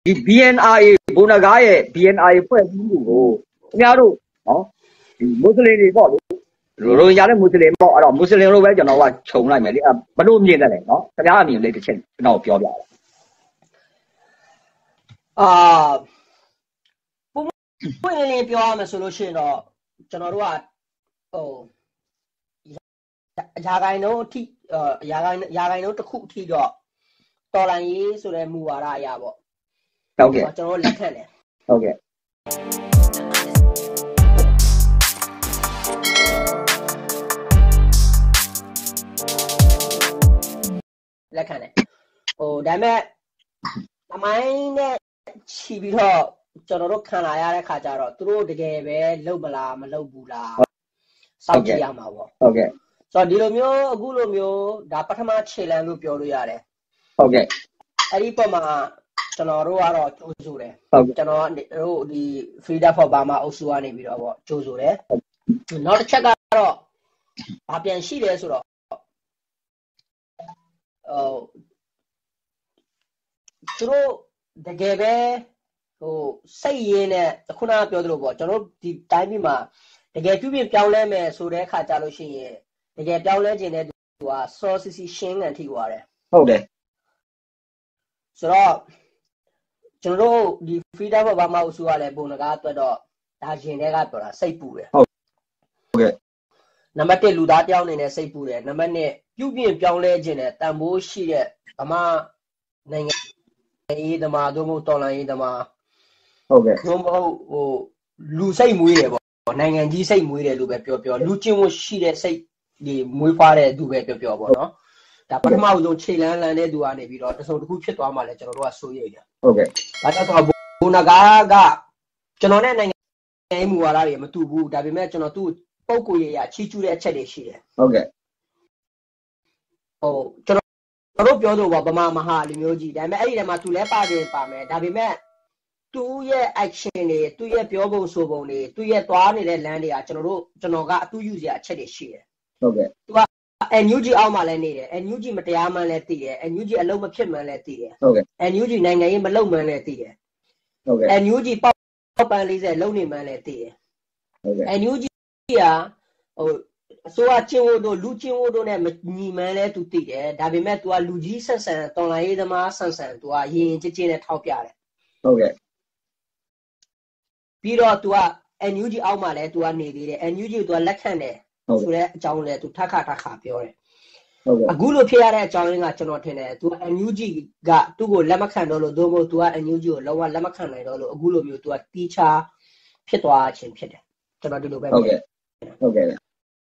ဒီ BNI ဘုံနဂါရဲ့ BNI ဖွဲ့စည်းမှုကိုခင်ဗျားတို့နော်ဒီမွတ်စလင်တွေပေါ့လေရိုဟင်ဂျာနဲ့မွတ်စလင်ပေါ့အဲ့တော့မွတ်စလင်တို့ပဲကျွန်တော်ကခြုံလိုက်မယ်လေဘလို့မြင်တယ်လဲနော်ခင်ဗျားအမြင်လေးတစ်ချက်ကျွန်တော်ပြောပြပါပွင့်လင်းပြောရမယ်ဆိုလို့ရှိရင်တော့ကျွန်တော်တို့ကဟိုရာဂိုင်းလုံးအထိရာဂိုင်းလုံးတစ်ခုအထိတော့တော်လန်ရေးဆိုတဲ့မူဝါဒအရာပေါ့ဟုတ်ကဲ့ကျွန်တော်လက်ခံတယ်ဟုတ်ကဲ့လက်ခံတယ်ဟိုဒါပေမဲ့အမိုင်းနဲ့ချီပြီးတော့ကျွန်တော်တို့ခံလာရတဲ့ခါကျတော့သူတို့တကယ်ပဲလုပ်မလားမလုပ်ဘူးလားစောင့်ကြည့်ရမှာပေါ့ဟုတ်ကဲ့ဆိုတော့ဒီလိုမျိုးအခုလိုမျိုးဒါပထမခြေလှမ်းလို့ပြောလို့ရတယ်ဟုတ်ကဲ့အဲ့ဒီပုံမှာကျွန်တော်တို့ကတော့ကြိုးဆိုတယ်ကျွန်တော်တို့ဒီ Freedom for Burma အုပ်စုကနေပြီးတော့ပေါ့ကြိုးဆိုတယ်နောက်တစ်ချက်ကတော့ဘာပြန်ရှိတယ်ဆိုတော့သူတို့တကယ်ပဲဟိုစိတ်ရင်းနဲ့ခုနကပြောသလိုပေါ့ကျွန်တော်ဒီတိုင်းပြည်မှာတကယ်ပြုပြင်ပြောင်းလဲမယ်ဆိုတဲ့အခါကြလို့ရှိရင်တကယ်ပြောင်းလဲခြင်းတဲ့သူက sources ရှင်းကန်ထိသွားတယ်ဟုတ်တယ်ဆိုတော့ကျွန်တော်တို့ဒီ Freedom for Burma အုပ်စုကလည်းပုံနကားအတွက်တော့ဒါရင်တွေကပြောတာစိတ်ပူတယ်ဟုတ်ကဲ့နံပါတ်1လူသားတယောက်အနေနဲ့စိတ်ပူတယ်နံပါတ်2ပြုပြင်ပြောင်းလဲခြင်းနဲ့တန်ဖိုးရှိတဲ့ဗမာနိုင်ငံရေးသမားတို့မဟုတ်တော်လှန်ရေးသမားဟုတ်ကဲ့တို့မဟုတ်ဟိုလူစိတ်မွေးတယ်ပေါ့နိုင်ငံကြီးစိတ်မွေးတယ်လို့ပဲပြောလူချင်းဝရှိတဲ့စိတ်ဒီမွေးဖွားတဲ့သူပဲပြောပေါ့နော်ဒါပထမဆုံးခြေလန်းလန်းတဲ့သူကနေပြီးတော့တစုံတစ်ခုဖြစ်သွားမှလည်းကျွန်တော်တို့ကစိုးရိမ်တယ်ဟုတ်ကဲ့ဒါကြောင့်ဆိုဘုနဂါကကျွန်တော်နဲ့နိုင်ငံရေးမူဝါဒတွေမတူဘူးဒါပေမဲ့ကျွန်တော်သူ့ပုံကိုယ်ရချီးကျူးတဲ့အချက်တွေရှိတယ်ဟုတ်ကဲ့ဟိုကျွန်တော်တို့ပြောလို့ဗမာမဟာလူမျိုးကြီးဒါပေမဲ့အဲ့ဒီထဲမှာသူလည်းပါတယ်ပါမယ်ဒါပေမဲ့သူ့ရဲ့ action တွေသူ့ရဲ့ပြောပုံဆိုပုံတွေသူ့ရဲ့သွားနေတဲ့လမ်းတွေကကျွန်တော်ကအတူယူစရာအချက်တွေရှိတယ်ဟုတ်ကဲ့သူက NUG အောက်မှာလည်းနေတယ် NUG မတရားမှန်းလည်းသိတယ် NUG အလုံးမဖြစ်မှန်းလည်းသိတယ်ဟုတ်ကဲ့ NUG နိုင်ငံရေးမလုပ်မှန်းလည်းသိတယ်ဟုတ်ကဲ့ NUG ပေါက်ပန်း40လုံးနေမှန်းလည်းသိတယ်ဟုတ်ကဲ့ NUG ကဟိုအစိုးရချင်းဝတို့လူချင်းဝတို့နဲ့ညီမှန်းလဲသူသိတယ်ဒါပေမဲ့ तू ကလူကြီးဆန်ဆန်တော်လိုင်းရေးသမားဆန်ဆန် तू ကရင်ချင်းချင်းနဲ့ထောက်ပြတယ်ဟုတ်ကဲ့ပြီးတော့ तू က NUG အောက်မှာလဲ तू ကနေသေးတယ် NUG ကို तू လက်ခံတယ်ဆိုတဲ့အကြောင်းလဲ तू ထပ်ခါပြောတယ်ဟုတ်ကဲ့အခုလိုဖြစ်ရတဲ့အကြောင်းရင်းကကျွန်တော်ထင်တယ် तू NUG ကသူ့ကိုလက်မခံတော့လို့သို့မဟုတ် तू က NUG ကိုလုံးဝလက်မခံနိုင်တော့လို့အခုလိုမျိုး तू ကတီးချာဖြစ်သွားခြင်းဖြစ်တယ်ကျွန်တော်ဒီလိုပဲဟုတ်ကဲ့ဟုတ်ကဲ့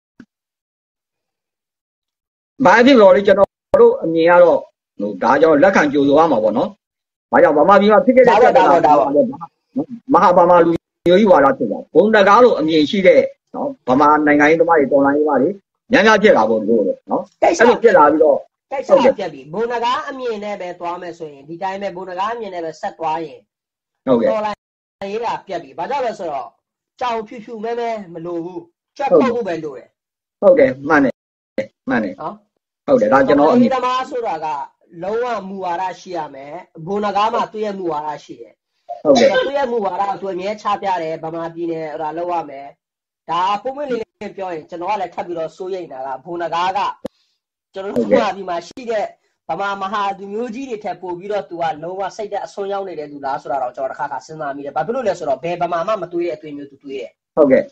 ဘာဖြစ်လို့လဲကျွန်တော်တို့အမြင်ကတော့ဟိုဒါကြောင့်လက်ခံကြိုဆိုရမှာပေါ့နော်။ဘာကြောင့်ဗမာပြည်မှာဖြစ်ခဲ့တဲ့ဒါပါမဟာဗမာလူမျိုးကြီးဝါဒဖြစ်တာဘုံတကားလို့အမြင်ရှိတဲ့နော်ဗမာနိုင်ငံရေးသမားတွေတော်လိုင်းရေးသမားတွေညံ့ဖြစ်လာဖို့လို့နော်အဲ့လိုဖြစ်လာပြီးတော့တိုက်ဆက်ပြက်ပြီဘုံတကားအမြင်နဲ့ပဲသွားမယ်ဆိုရင်ဒီတိုင်းပဲဘုံတကားအမြင်နဲ့ပဲဆက်သွားရင်ဟုတ်ကဲ့တော်လိုင်းရေးတာပြက်ပြီဘာကြောင့်လဲဆိုတော့ကြောင်ဖြူမဲမလို့ဘူးကြက်ပုတ်ဖို့ပဲလိုတယ်ဟုတ်တယ်မှန်တယ်နော်ဟုတ်တယ်ဒါကျွန်တော်အမြင်သမားဆိုတာကလုံးဝမူဝါဒရှိရမယ်ဘုံနဂါးမှာသူ့ရဲ့မူဝါဒရှိတယ်ဟုတ်ကဲ့သူ့ရဲ့မူဝါဒကိုသူအမြဲချပြတယ်ဗမာပြည်နယ်ဟိုလောက်ရမယ်ဒါပုံမှန်လေးပြောရင်ကျွန်တော်ကလည်းထပ်ပြီးတော့စိုးရိမ်တာကဘုံနဂါးကကျွန်တော်တို့ဗမာပြည်မှာရှိတဲ့ဗမာမဟာသူမျိုးကြီးတွေထက်ပိုပြီးတော့သူကလုံးဝစိတ်တဲ့အဆွမ်းရောက်နေတဲ့သူလားဆိုတာတော့ကျွန်တော်တစ်ခါစဉ်းစားမိတယ်ဘာဖြစ်လို့လဲဆိုတော့ဘယ်ဗမာမှမတွေးတဲ့အသွင်မျိုးသူတွေးတယ်ဟုတ်ကဲ့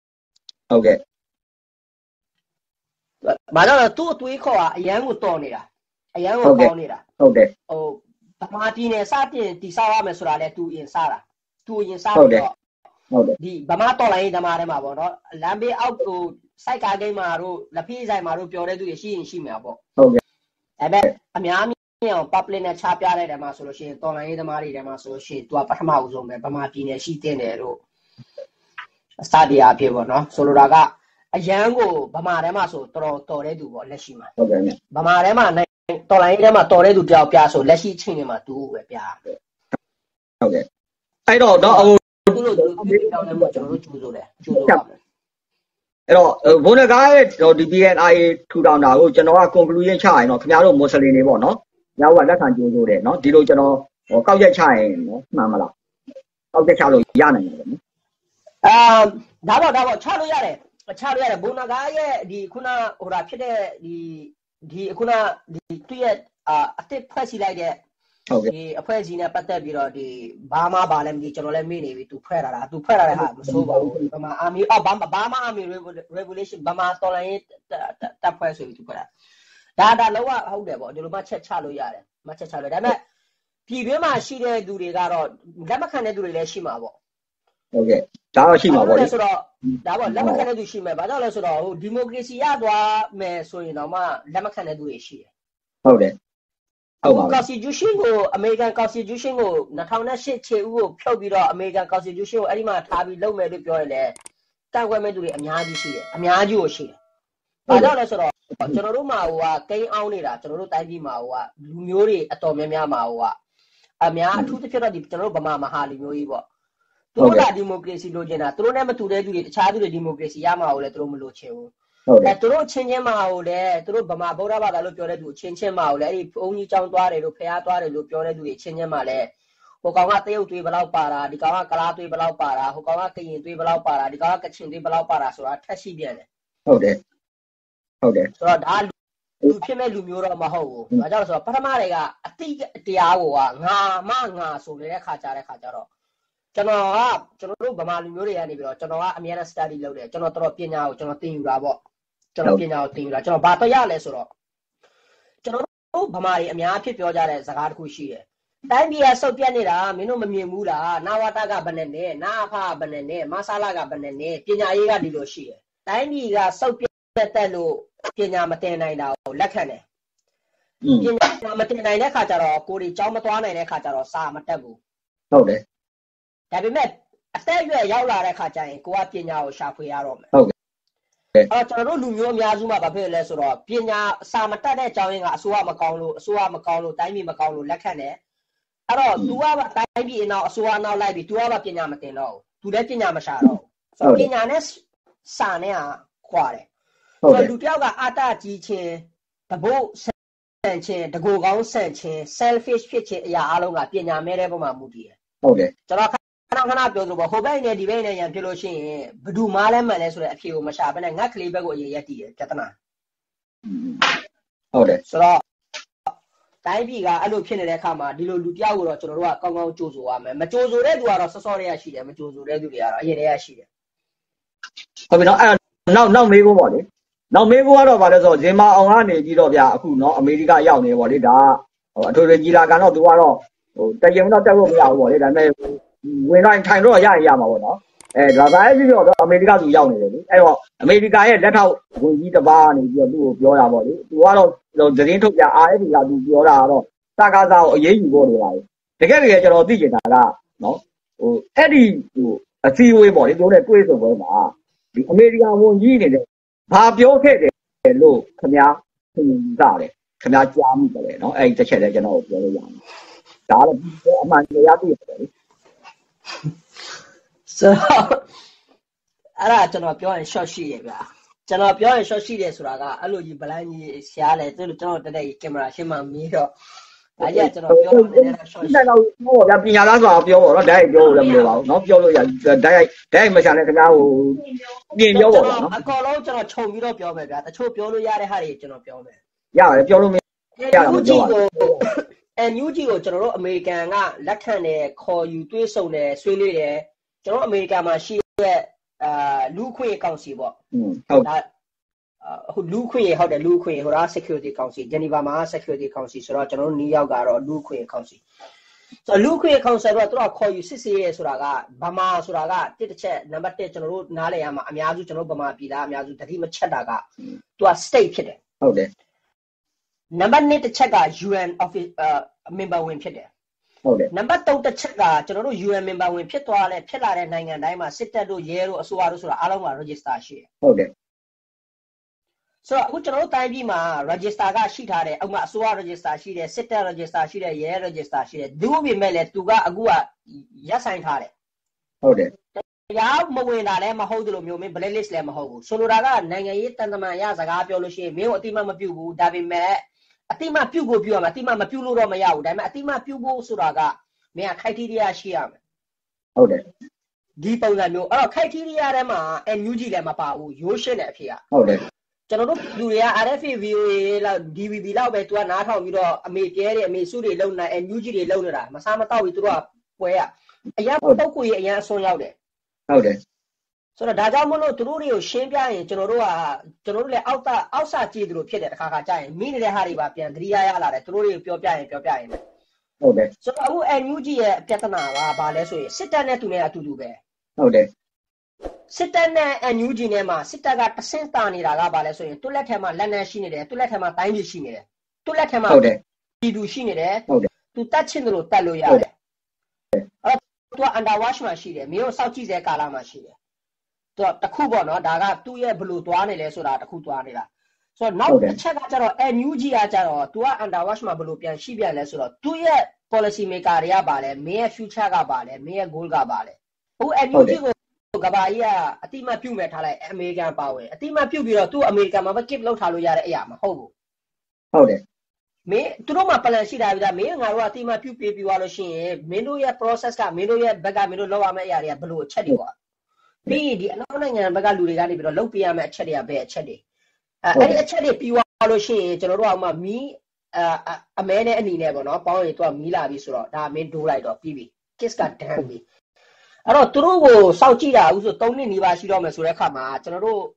ဘာလို့လဲသူ့အသွေးခေါ်ကအရန်ကိုတော်နေတာအရန်ကိုပေါင်းနေတာဟုတ်တယ်ဟိုဗမာပြည်နယ်စတင်တိစားရမယ်ဆိုတာလဲသူအရင်စားတာသူအရင်စားပြီးတော့ဟုတ်တယ်ဒီဗမာတော်လိုင်းဓမ္မထဲမှာပေါ့နော်လမ်းဘေးအောက်ကိုစိုက်ကားကိန်းမှာတို့လက်ဖေးဆိုင်မှာတို့ပြောတဲ့သူတွေရှိရင်ရှိမှာပေါ့ဟုတ်ကဲ့အဲ့မဲ့အများကြီးအောင် public နဲ့ချပြတဲ့ဓမ္မဆိုလို့ရှိရင်တော်လိုင်းဓမ္မတွေဓမ္မဆိုလို့ရှိရင်သူကပထမဦးဆုံးပဲဗမာပြည်နယ်ရှိတဲ့တယ်တို့အစတရားဖြစ်ပေါ့နော်ဆိုလိုတာကအရန်ကိုဗမာထဲမှာဆိုတော်တဲ့သူပေါ့လက်ရှိမှာဟုတ်ကဲ့ဗမာထဲမှာတော်လိုင်းထဲမှာတော်တဲ့သူတယောက်ပြဆိုလက်ရှိချင်းတွေမှာသူပဲပြဟုတ်ကဲ့အဲ့တော့ဟိုသူ့လိုပြောင်းလဲမှာကျွန်တော်တို့ကျူးဆိုတယ်ပါမယ်အဲ့တော့ဘုံနဂါးရဲ့ဒီ BNI ထူထောင်တာကိုကျွန်တော်က conclusion ချရင်တော့ခင်ဗျားတို့မွတ်စလင်တွေပေါ့နော်။ညောက်ကလက်ခံကြိုးဆိုတယ်နော်။ဒီလိုကျွန်တော်ကောက်ချက်ချရင်နော်မှန်မလားကောက်ချက်ချလို့ရနိုင်တယ်နော်ဒါပေါ့ချလို့ရတယ်ဘုံနာကားရဲ့ဒီခုနဟိုတာဖြစ်တဲ့ဒီခုနဒီသူ့ရဲ့အတစ်ဖွဲ့စီလိုက်တဲ့ဒီအဖွဲ့အစည်းနဲ့ပတ်သက်ပြီးတော့ဒီဘာမှပါလဲမသိကျွန်တော်လည်းမေ့နေပြီသူဖွဲ့လာတာဟာမစိုးပါဘူးဘာမှအာမီဘာမှအာမီ regulation ဘာမှတော်လိုင်းတပ်ဖွဲ့ဆိုပြီးသူဖွဲ့တာဒါလုံးဝဟုတ်တယ်ပေါ့ဒီလိုမှချက်ချလို့ရတယ်မှချက်ချလို့ဒါပေမဲ့ပြည်တွင်းမှာရှိတဲ့သူတွေကတော့လက်မခံတဲ့သူတွေလည်းရှိမှာပေါ့ဟုတ်ကဲ့ဒါတော့ရှိမှာပေါ့လေဆိုတော့ဒါပေါ့လက်မခံတဲ့သူရှိမယ်ဘာကြောင့်လဲဆိုတော့ဟိုဒီမိုကရေစီရသွားမယ်ဆိုရင်တော့မှလက်မခံတဲ့သူတွေရှိတယ်ဟုတ်တယ်ဟုတ်ပါဘူး Constitution ကို American Constitution ကို2008ခြေဥကိုဖြုတ်ပြီးတော့ American Constitution ကိုအဲ့ဒီမှာထားပြီးလုပ်မယ်လို့ပြောရင်လည်းကန့်ကွက်မဲ့သူတွေအများကြီးရှိတယ်အများကြီးကိုရှိတယ်ဘာကြောင့်လဲဆိုတော့ကျွန်တော်တို့မှာဟိုကကိန်းအောင်နေတာကျွန်တော်တို့တိုင်းပြည်မှာဟိုကလူမျိုးတွေအတော်များများမှာဟိုကအများအထူးသဖြင့်တော့ဒီကျွန်တော်တို့ဗမာမဟာလူမျိုးကြီးပေါ့သူတို့ကဒီမိုကရေစီလိုချင်တာသူတို့နဲ့မတူတဲ့သူတွေတခြားသူတွေဒီမိုကရေစီရမှာကိုလည်းသူတို့မလိုချင်ဘူးသူတို့ချင်းချင်းမှာကိုလည်းသူတို့ဗမာဗုဒ္ဓဘာသာလို့ပြောတဲ့သူချင်းချင်းမှာကိုလည်းအဲ့ဒီဘုန်းကြီးကျောင်းသွားတယ်လို့ဖျားသွားတယ်လို့ပြောတဲ့သူတွေချင်းချင်းမှာလည်းဟိုကောင်ကတရုတ်သွေးဘလောက်ပါတာဒီကောင်ကကလားသွေးဘလောက်ပါတာဟိုကောင်ကကရင်သွေးဘလောက်ပါတာဒီကောင်ကကချင်သွေးဘလောက်ပါတာဆိုတာထက်ရှိပြန်တယ်ဟုတ်တယ်ဆိုတော့ဒါလူဖြစ်မဲ့လူမျိုးတော့မဟုတ်ဘူး။ဒါကြောင့်ဆိုတော့ပထမတွေကအတိတရားကိုကငါဆိုနေတဲ့ခါကြတော့ကျွန်တော်တို့ဗမာလူမျိုးတွေကနေပြီးတော့ကျွန်တော်ကအများနဲ့ study လုပ်တယ်ကျွန်တော်တော်ပညာကိုကျွန်တော်သင်ယူတာပေါ့ကျွန်တော်ပညာကိုသင်ယူတာကျွန်တော်ဘာတော့ရလဲဆိုတော့ကျွန်တော်တို့ဗမာတွေအများဖြစ်ပြောကြတဲ့စကားတစ်ခုရှိတယ်။တိုင်းပြည်ကစုပ်ပြတ်နေတာမင်းတို့မမြင်ဘူးလား။နာဝတကဘယ်နဲ့နဲ့နာအဖဘယ်နဲ့နဲ့မဆာလာကဘယ်နဲ့နဲ့ပညာရေးကဒီလိုရှိတယ်။တိုင်းပြည်ကစုပ်ပြတ်တက်လို့ပညာမတင်နိုင်တာကိုလက်ခံတယ်ပညာမတင်နိုင်တဲ့ခါကျတော့ကိုယ်တွေကြောင်းမသွားနိုင်တဲ့ခါကျတော့စာမတက်ဘူးဟုတ်တယ်ဒါပေမဲ့အသက်အရွယ်ရောက်လာတဲ့ခါကျရင်ကိုကပညာကိုရှာဖွေရတော့မယ်ဟုတ်ကဲ့ကျွန်တော်တို့လူမျိုးအများစုမှာဘာဖြစ်လဲဆိုတော့ပညာစာမတက်တဲ့အကြောင်းရင်းကအစိုးရမကောင်းလို့တိုင်းပြည်မကောင်းလို့လက်ခံတယ်အဲ့တော့ तू ကတိုင်းပြည်အနောက်အစိုးရနောက်လိုက်ပြီး तू ကပညာမတင်တော့ဘူး तू လည်းပညာမရှာတော့ဘူးဆိုတော့ပညာနဲ့စာနဲ့ခွာတယ်လူတယောက်ကအတကြီးချင်းတဘို့ဆန်ချင်းတကိုကောင်းဆန်ချင်း selfish ဖြစ်ခြင်းအရာအလုံးကပညာမဲ့တဲ့ပုံမှာမူတည်တယ်ဟုတ်တယ်ကျွန်တော်ခဏပြောသလိုပေါ့ဟိုဘက်နဲ့ဒီဘက်နဲ့ရန်ဖြစ်လို့ရှိရင်ဘယ်သူမှလည်းမှန်လဲဆိုတဲ့အဖြေကိုမရှာဘဲနဲ့ငတ်ကလေးဘက်ကိုအရင်ရက်တည်တယ်ပြဿနာဟုတ်တယ်ဆိုတော့တိုင်းပြည်ကအဲ့လိုဖြစ်နေတဲ့အခါမှာဒီလိုလူတယောက်ကိုတော့ကျွန်တော်တို့ကကောင်းကောင်းကြိုးဆိုရမယ်မကြိုးဆိုတဲ့သူကတော့စောစောတည်းရရှိတယ်မကြိုးဆိုတဲ့သူတွေကတော့အရင်တည်းရရှိတယ်ဟုတ်ပြီနော်အဲ့နောက်မေးဖို့ပေါ့လေနောက်မေးဖို့ကတော့ဗာလဲဆိုဇင်မာအောင်ကနေပြီးတော့ဗျာအခုเนาะအမေရိကရောက်နေပေါ့လေဒါအထွေထွေကြီးလာကန်တော့သူကတော့တရင်တော့တက်လို့မရဘူးပေါ့လေဒါပေမဲ့ဝင်တိုင်းထိုင်တော့ရမှာပေါ့နော်ဒါသာအဲ့ပြီးတော့အမေရိကသူရောက်နေတယ်လေအဲ့တော့အမေရိကရဲ့လက်ထောက်ဝန်ကြီးတစ်ပါးကနေပြီးတော့သူ့ကိုပြောတာပေါ့လေသူကတော့သတင်းထုတ်ပြ RFP ကသူပြောတာကတော့စကားစားကိုအရေးယူဖို့နေပါလေတကယ်ကျွန်တော်သိချင်တာကเนาะအဲ့ဒီအစည်းအဝေးပေါ့လေတို့နဲ့တွေ့ဆုံပွဲမှာဒီအမေရိကန်ဝန်ကြီးအနေနဲ့ဘာပြောခဲ့တယ်လို့ခင်ဗျားသိကြတယ်ခင်ဗျားကြားမှုပဲเนาะအဲ့ဒီတစ်ချက်လည်းကျွန်တော်ပြောလို့ရမယ်ဒါလည်းအမှန်တရားသိရတယ်လေဆိုအဲ့ဒါကျွန်တော်ပြောရင် short ရှိရဗျာကျွန်တော်ပြောရင် short ရှိတယ်ဆိုတာကအဲ့လိုကြီးဗလိုင်းကြီးရှားလဲသူတို့ကျွန်တော်တက်တဲ့ကင်မရာရှင်းမှမီးတော့အဲ့ရကျွန်တော်ပြောတယ် short ရှိတယ်တော့ဟောဗျာပညာသားဆိုတာပြောပေါ့နော်ဓာတ်ရိုက်ပြောလို့လည်းမလိုပါဘူးเนาะပြောလို့ရဓာတ်ရိုက်မချာနဲ့ခင်ဗျားကိုပြင်ပြောပေါ့နော်အကောလုံးကျွန်တော်ခြုံပြီးတော့ပြောမယ်ဗျာတချို့ပြောလို့ရတဲ့ဟာတွေကျွန်တော်ပြောမယ်ရတယ်ပြောလို့မရတာမပြောပါဘူး NUG ကိုကျွန်တော်တို့အမေရိကန်ကလက်ခံတယ်ခေါ်ယူတွေးဆုံတယ်ဆွေးနွေးတယ်ကျွန်တော်အမေရိကန်မှာရှိတဲ့လူခွင့်ကောင်စီပေါ့ဟုတ်ဒါလူခွင့်ဟုတ်တယ်လူခွင့်ဟိုဒါ security council Geneva မှာ security council ဆိုတော့ကျွန်တော်တို့နယူးယောက်ကတော့လူခွင့်ကောင်စီဆိုတော့လူခွင့် council တော့သူတို့ခေါ်ယူစစ်ဆေးရဲဆိုတာကဗမာဆိုတာကတစ်ချက်နံပါတ်1ကျွန်တော်တို့နားလည်ရမှာအများစုကျွန်တော်ဗမာပြည်သားအများစုတတိမချက်တာကသူက state ဖြစ်တယ်ဟုတ်တယ်နံပါတ်2တစ်ချက်က UN office member ဝင်ဖြစ်တယ်ဟုတ်တယ်နံပါတ်3တစ်ချက်ကကျွန်တော်တို့ UN member ဝင်ဖြစ်လာတဲ့နိုင်ငံတိုင်းမှာစစ်တပ်တို့ရဲတို့အစိုးရတို့ဆိုတာအားလုံးက register ရှိတယ်ဟုတ်တယ်ဆိုတော့အခုကျွန်တော်တို့တိုင်းပြည်မှာ register ကရှိထားတယ်ဥပမာအစိုးရ register ရှိတယ်စစ်တပ် register ရှိတယ်ရဲ register ရှိတယ်သူ့ပေမဲ့လည်းသူကအခုကရပ်ဆိုင်ထားတယ်ဟုတ်တယ်တရားမဝင်တာလည်းမဟုတ်တယ်လို့မျိုးမင်း blacklist လည်းမဟုတ်ဘူးဆိုလိုတာကနိုင်ငံရေးတန်တမာရစကားပြောလို့ရှိရင်မင်းကိုအတိမတ်မပြုတ်ဘူးဒါပေမဲ့အတိမပြုတ်ကိုပြုရမှာအတိမမပြုတ်လို့တော့မရဘူးဒါပေမဲ့အတိမပြုတ်ဖို့ဆိုတာကမင်းက criteria ရှိရမယ်ဟုတ်တယ်ဒီပုံစံမျိုးအဲ့တော့ criteria ထဲမှာ NUG လည်းမပါဘူးရိုးရှင်းတဲ့အဖြစ်ဟုတ်တယ်ကျွန်တော်တို့လူတွေက RFA VOA လောက် DVB လောက်ပဲသူကနားထောင်ပြီးတော့အမေပြဲတယ်အမေစုတွေလုံနေ NUG တွေလုံနေတာမစားမတော့ဘူးသူတို့ကပွဲရအရာပုတ်ကိုရအရင်အစွန်းရောက်တယ်ဟုတ်တယ်ဆိုတော့ဒါကြောင့်မလို့သူတို့တွေကိုရှင်းပြရင်ကျွန်တော်တို့လည်းအောက်စာကြည့်သူတို့ဖြစ်တယ်တစ်ခါကြာရင်မိနေတဲ့ဟာတွေပါပြန်သတိရလာတယ်သူတို့တွေကိုပြောပြရင်ဟုတ်တယ်ဆိုတော့အခု NUG ရဲ့ပြဿနာကဘာလဲဆိုရင်စစ်တပ်နဲ့သူနဲ့အတူတူပဲဟုတ်တယ်စစ်တပ်နဲ့ NUG နဲ့မှာစစ်တပ်ကတဆင့်တာနေတာကဘာလဲဆိုရင်တွက်လက်ထဲမှာလက်နက်ရှိနေတယ်တွက်လက်ထဲမှာတိုင်းပြည်ရှိနေတယ်တွက်လက်ထဲမှာဟုတ်တယ်ပြည်သူရှိနေတယ်ဟုတ်တယ်သူတတ်ချင်တယ်လို့တတ်လို့ရတယ်အဲ့တော့သူက underwash မှာရှိတယ်မင်းတို့စောက်ကြည့်တဲ့ကာလမှာရှိတယ်သူကတခုပေါ့နော်ဒါကသူ့ရဲ့ဘလို့သွားနေလဲဆိုတာတခုသွားနေတာဆိုတော့နောက်တစ်ချက်ကကျတော့ NUG ကကျတော့သူက underwash မှာဘလို့ပြန်ရှိပြန်လဲဆိုတော့သူ့ရဲ့ policy maker တွေကပါလဲမင်းရဲ့ future ကပါလဲမင်းရဲ့ goal ကပါလဲအခု NUG ကိုကဘာကြီးကအတိမပြုတ်မဲ့ထားလိုက်အမေရိကန်ပါဝင်အတိမပြုတ်ပြီးတော့သူ့အမေရိကန်မှာပဲ keep လုပ်ထားလို့ရတဲ့အရာမဟုတ်ဘူးဟုတ်တယ်မင်းသူတို့မှာ plan ရှိတာပြီဒါမင်းငါတို့ကအတိမပြုတ်ပြေးပြီးသွားလို့ရှိရင်မင်းတို့ရဲ့ process ကမင်းတို့ရဲ့ဘက်ကမင်းတို့လောက်ရမယ့်အရာတွေကဘလို့အချက်တွေပေါ့ပြီးဒီအနောက်နိုင်ငံဘက်ကလူတွေကနေပြီးတော့လုပ်ပြရမယ့်အချက်တွေကဘယ်အချက်တွေအဲ့ဒီအချက်တွေပြီးသွားလို့ရှိရင်ကျွန်တော်တို့ကမှမီးအမဲနဲ့အနီနဲ့ပေါ့နော်ပေါင်းရင်သူကမီးလာပြီဆိုတော့ဒါမင်းဒိုးလိုက်တော့ပြီးပြီ kiss ကဒန်းပြီအဲ့တော့သူတို့ကိုစောက်ကြည့်တာအခုဆို3နှစ်နီးပါးရှိတော့မယ်ဆိုတဲ့အခါမှာကျွန်တော်တို့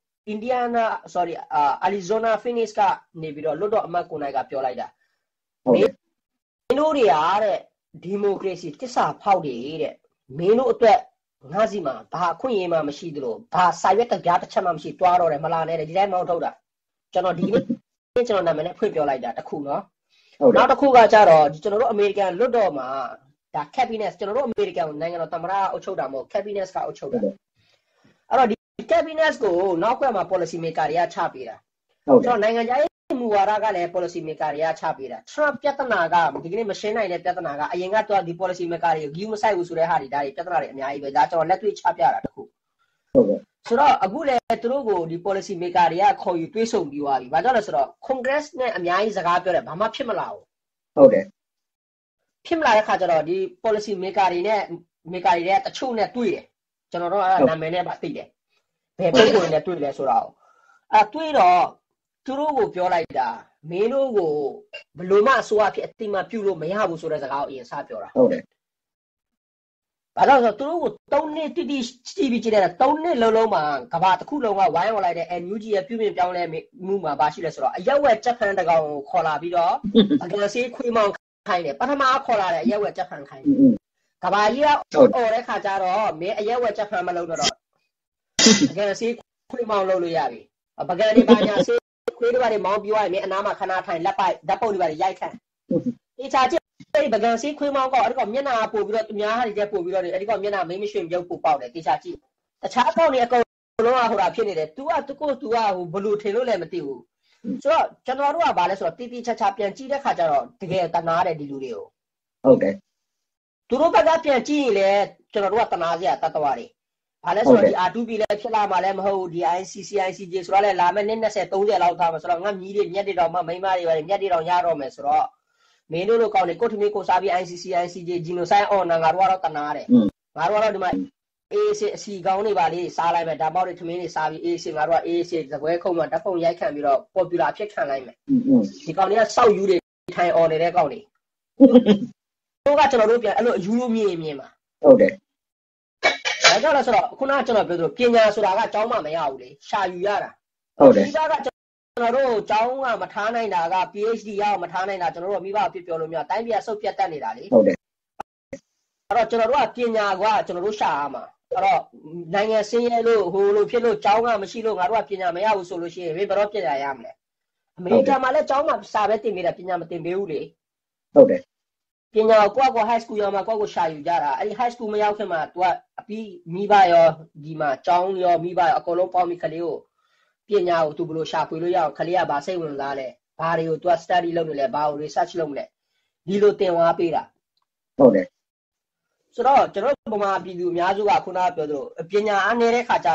Arizona Phoenix ကနေပြီးတော့လွတ်တော့အမတ်ကိုနိုင်ကပြောလိုက်တာမင်းတို့တွေအားတဲ့ဒီမိုကရေစီတစ္ဆာဖောက်တွေတဲ့မင်းတို့အတွက်ငါးစီမှာဘာအခွင့်အရေးမှမရှိသလိုဘာစာရွက်တကြားတစ်ချက်မှမရှိတွားတော့တယ်မလာနဲ့ဒီတိုင်းမောင်းထုတ်တာကျွန်တော်ဒီနေ့ကျွန်တော်နာမည်နဲ့ဖွင့်ပြောလိုက်တာတခုနော်နောက်တစ်ခုကကြတော့ကျွန်တော်တို့အမေရိကန်လွတ်တော့မှာဒါ cabinet ကျွန်တော်တို့အမေရိကန်နိုင်ငံတော်သမ္မတအုပ်ချုပ်တာမဟုတ် cabinet ကအုပ်ချုပ်တာအဲ့တော့ဒီ cabinet ကိုနောက်ခွဲမှာ policy maker တွေကချပေးတာဟုတ်ကျွန်တော်နိုင်ငံခြားရေးမူဝါဒကလည်း policy maker တွေကချပေးတာ Trump ပြဿနာကဒီကနေ့မရှင်းနိုင်တဲ့ပြဿနာကအရင်ကတော့ဒီ policy maker တွေဂီးမဆိုင်ဘူးဆိုတဲ့ဟာတွေဒါတွေပြဿနာတွေအများကြီးပဲဒါကျွန်တော်လက်တွေ့ချပြတာတခုဟုတ်ကဲ့ဆိုတော့အခုလည်းသူတို့ကိုဒီ policy maker တွေကခေါ်ယူတွေးဆုံပြီးသွားပြီဘာကြောင့်လဲဆိုတော့ Congress နဲ့အများကြီးစကားပြောတယ်ဘာမှဖြစ်မလာဘူးဟုတ်တယ်ဖြစ်မလာတဲ့ခါကျတော့ဒီ policy maker တွေနဲ့တချို့နဲ့တွေ့တယ်ကျွန်တော်တို့အဲ့ဒါနာမည်နဲ့ပါသိတယ်ဘယ်ပုံကိုနဲ့တွေ့လဲဆိုတော့တွေ့တော့သူတို့ကိုပြောလိုက်တာမင်းတို့ကိုဘလို့မှအစိုးရဖြစ်အတိမပြုတ်လို့မရဘူးဆိုတဲ့စကားကိုအရင်စပြောတာဟုတ်တယ်ဘာလို့ဆိုတော့သူတို့ကို3နှစ်တိတိကြည့်ပြီးကြည့်တဲ့3နှစ်လုံးမှာကဘာတစ်ခုလုံးကဝိုင်းဝန်းလိုက်တဲ့ NUG ရဲ့ပြုပြင်ပြောင်းလဲမှုမှာပါရှိလဲဆိုတော့အရက်ဝက်ကြက်ဖန်တကောင်ကိုခေါ်လာပြီးတော့အကယ်စေးခွေးမောင်ခိုင်းတယ်ပထမခေါ်လာတဲ့အရက်ဝက်ကြက်ဖန်ခိုင်းတယ်ကဘာကြီးကအော်တဲ့ခါကျတော့မင်းအရက်ဝက်ကြက်ဖန်မလုပ်တော့အကယ်စေးခွေးမောင်လုပ်လို့ရပြီပကံတွေပါညာစေးခွေးတွေပါမောင်းပြောရရင်မင်းအနားမှာခဏထိုင်လက်ပိုက်ဓာတ်ပုတ်တွေပါရိုက်ခန့်ဒီချာချစ်အဲ့ပကံစေးခွေးမောင်းကောအဲ့ဒီကမျက်နှာပို့ပြီးတော့သူများဟာတွေကျပို့ပြီးတော့အဲ့ဒီကမျက်နှာမင်းမရွှင်ပြုတ်ပို့ပေါက်တယ်တေချာကြည့်တခြားအကောင့်တွေအကုန်လုံးကဟိုတာဖြစ်နေတယ် तू ကဟိုဘလို့ထင်လို့လည်းမသိဘူးဆိုတော့ကျွန်တော်တို့ကဘာလဲဆိုတော့တီတီချာချာပြန်ကြည့်တဲ့ခါကျတော့တကယ်တနာတယ်ဒီလူတွေကိုဟုတ်တယ်သူတို့ဘက်ကပြန်ကြည့်ရင်လည်းကျွန်တော်တို့ကတနာစရာတတ်တော်တွေဘာလဲဆိုတော့ဒီ R2P လည်းဖြစ်လာမှာလည်းမဟုတ်ဒီ ICC ဆိုတော့လည်းလာမယ့်နှစ်20 30လောက်ထားမှာဆိုတော့ငါမြည်တွေမျက်တွေတော့မှမိန်းမတွေပဲမျက်တွေတော့ရတော့မယ်ဆိုတော့မင်းတို့လိုကောင်းနေကိုထမင်းကိုစားပြီး ICC ဂျီနိုဆိုင်းအော်နာငါတို့ကတော့တနာတယ်ငါတို့ကတော့ဒီမှာအေးစစ်အစီကောင်းနေပါလေစားလိုက်မယ်ဒါပေါက်တွေထမင်းတွေစားပြီးအေးစစ်ငါတို့ကအေးစစ်သပွဲခုံမှာဓာတ်ပုံရိုက်ခံပြီးတော့ popular ဖြစ်ခံလိုက်မယ်ဒီကောင်တွေကစောက်ယူတွေထိုင်အော်နေတဲ့ကောင်တွေတို့ကကျွန်တော်တို့ပြန်အဲ့လိုယူလို့မြင်ပါဟုတ်တယ်ဒါကြောင့်လဲဆိုတော့ခုနကကျွန်တော်ပြောသလိုပညာဆိုတာကကျောင်းမှမရဘူးလေရှာယူရတာဟုတ်တယ်ဒီကကျွန်တော်တို့ကျောင်းကမထားနိုင်တာက PhD ရအောင်မထားနိုင်တာကျွန်တော်တို့မိဘအဖြစ်ပြောလို့မရတိုင်းပြည်ဆုတ်ပြတ်တတ်နေတာလေဟုတ်တယ်အဲ့တော့ကျွန်တော်တို့ကပညာကကျွန်တော်တို့ရှာရမှာအဲ့တော့နိုင်ငံစင်းရဲလို့ဟိုလိုဖြစ်လို့ကျောင်းကမရှိလို့ငါတို့ကပညာမရဘူးဆိုလို့ရှိရင်ဘယ်တော့ပညာရမလဲအမေရိကန်မှာလည်းကျောင်းမှာစာပဲသင်ပေးတာပညာမသင်ပေးဘူးလေဟုတ်တယ်ပညာကိုကို high school ရောက်မှာကိုရှာယူကြတာအဲ့ဒီ high school မရောက်ခင်မှာ तू ကအပြီးမိဘရောဒီမှာကျောင်းရောမိဘရောအကုန်လုံးပေါင်းပြီးကလေးကိုပညာကို तू ဘယ်လိုရှာဖွေလို့ရအောင်ကလေးကဘာစိတ်ဝင်စားလဲဘာတွေကို तू study လုပ်နေလဲဘာကို research လုပ်နေလဲဒီလိုသင်သွားပေးတာဟုတ်တယ်ဆိုတော့ကျွန်တော်ဗမာပြည်သူအများစုကခုနကပြောသလိုပညာအားနည်းတဲ့ခါကျတော့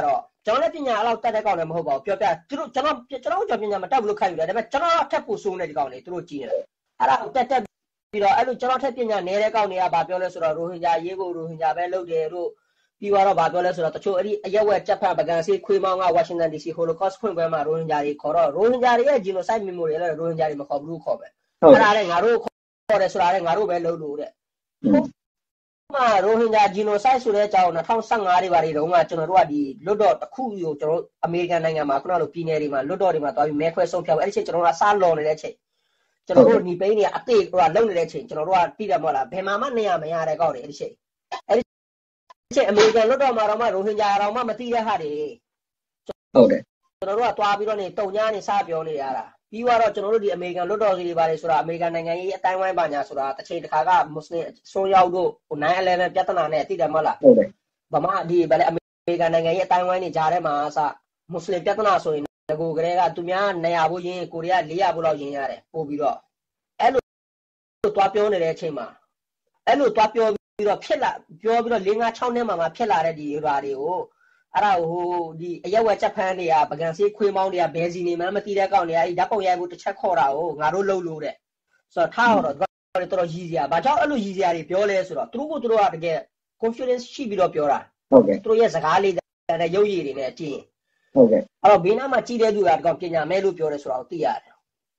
ကျွန်တော်လည်းပညာအဲ့လောက်တက်တဲ့ကောင်လည်းမဟုတ်ပါဘူးပြောပြသူတို့ကျွန်တော်ကြောင့်ပညာမတက်ဘူးလို့ခိုင်းပြီးတယ်ဒါပေမဲ့ကျွန်တော်ထပ်ဖို့စိုးနေဒီကောင်တွေသူတို့ကြည့်နေတယ်အဲ့ဒါတက်ပြီးတော့အဲ့လိုကျွန်တော်ထက်ပညာနေတဲ့ကောင်တွေကဘာပြောလဲဆိုတော့ရိုဟင်ဂျာရေးကိုရိုဟင်ဂျာပဲလုပ်တယ်တို့ပြီးတော့ဘာပြောလဲဆိုတော့တချို့အဲ့ဒီအရက်ဝက်ကြက်ဖက်ပကံစီခွေးမောင်းကဝါရှင်တန် DC Holocaust ဖွင့်ပွဲမှာရိုဟင်ဂျာတွေခေါ်တော့ရိုဟင်ဂျာတွေရဲ့ genocide memory လည်းရိုဟင်ဂျာတွေမခေါ်ဘူးခေါ်ပဲအဲ့ဒါလည်းငါတို့ခေါ်တယ်ဆိုတာလည်းငါတို့ပဲလုပ်လို့တဲ့ရိုဟင်ဂျာ genocide ဆိုတဲ့အကြောင်း2015တွေပါတွေတုန်းကကျွန်တော်တို့ကဒီလွတ်တော်တစ်ခုကိုကျွန်တော်အမေရိကန်နိုင်ငံမှာခုနလိုပြည်နယ်တွေမှာလွတ်တော်တွေမှာတွားပြီးမဲခွဲဆုံးဖြတ်အဲ့ဒီချိန်ကျွန်တော်တို့ကစားလော်နေတဲ့အချိန်ကျွန်တော်တို့ဒီပိန်းတွေအသေးဟိုလုံနေတဲ့အချိန်ကျွန်တော်တို့ကတိတယ်မဟုတ်လားဘယ်မှာနေရမရတဲ့ကောက်တွေအဲ့ဒီချိန်အမေရိကန်လွတ်တော်မှာတော့မှရိုဟင်ဂျာတော်မှမသိတဲ့ဟာတွေဟုတ်တယ်ကျွန်တော်တို့ကတွားပြီးတော့နေတုံညာနေစပြောနေရတာပြီးတော့ကျွန်တော်တို့ဒီအမေရိကန်လွတ်တော်ကြီးတွေပါတယ်ဆိုတာအမေရိကန်နိုင်ငံကြီးအတိုင်းဝိုင်းပါညာဆိုတာတစ်ချိန်တစ်ခါကမွတ်စလင်ဆုံးရောက်တို့9/11ပြဿနာနဲ့သိတယ်မဟုတ်လားဟုတ်တယ်ဗမာဒီဗလဲအမေရိကန်နိုင်ငံကြီးအတိုင်းဝိုင်းနေကြားထဲမှာအစမွတ်စလင်ပြဿနာဆိုရင်ငကိုကလေးကသူများ900ဘူးရင်းကိုရီးယား400ဘူးလောက်ရင်းရတယ်ပို့ပြီးတော့အဲ့လိုတွားပြောနေတဲ့အချိန်မှာအဲ့လိုတွားပြောပြီးတော့ဖြစ်လာပြောပြီးတော့4 5 6နှစ်မှာဖြစ်လာတဲ့ဒီရွာတွေကိုအဲ့ဒါဟိုဒီအရက်ဝက်ချက်ဖန်းတွေကပကံစီခွေးမောင်းတွေကဘယ်စီနေမှမသိတဲ့ကောင်တွေကအဲ့ဓာတ်ပုံရိုက်ဖို့တစ်ချက်ခေါ်တာကိုငါတို့လှုပ်လို့တဲ့ဆိုတော့ထားတော့တော်ရည်စရာဘာကြောင့်အဲ့လိုရည်စရာတွေပြောလဲဆိုတော့သူတို့ကတကယ် confidence ရှိပြီးတော့ပြောတာဟုတ်ကဲ့သူတို့ရဲ့စကားလေးတဲ့ရုပ်ရည်တွေနဲ့ကြည့်ဟုတ်ကဲ့အဲ့တော့ဘေးနားမှာကြည့်တဲ့သူကဒီကောင်ပညာမဲလို့ပြောတယ်ဆိုတော့သိရတယ်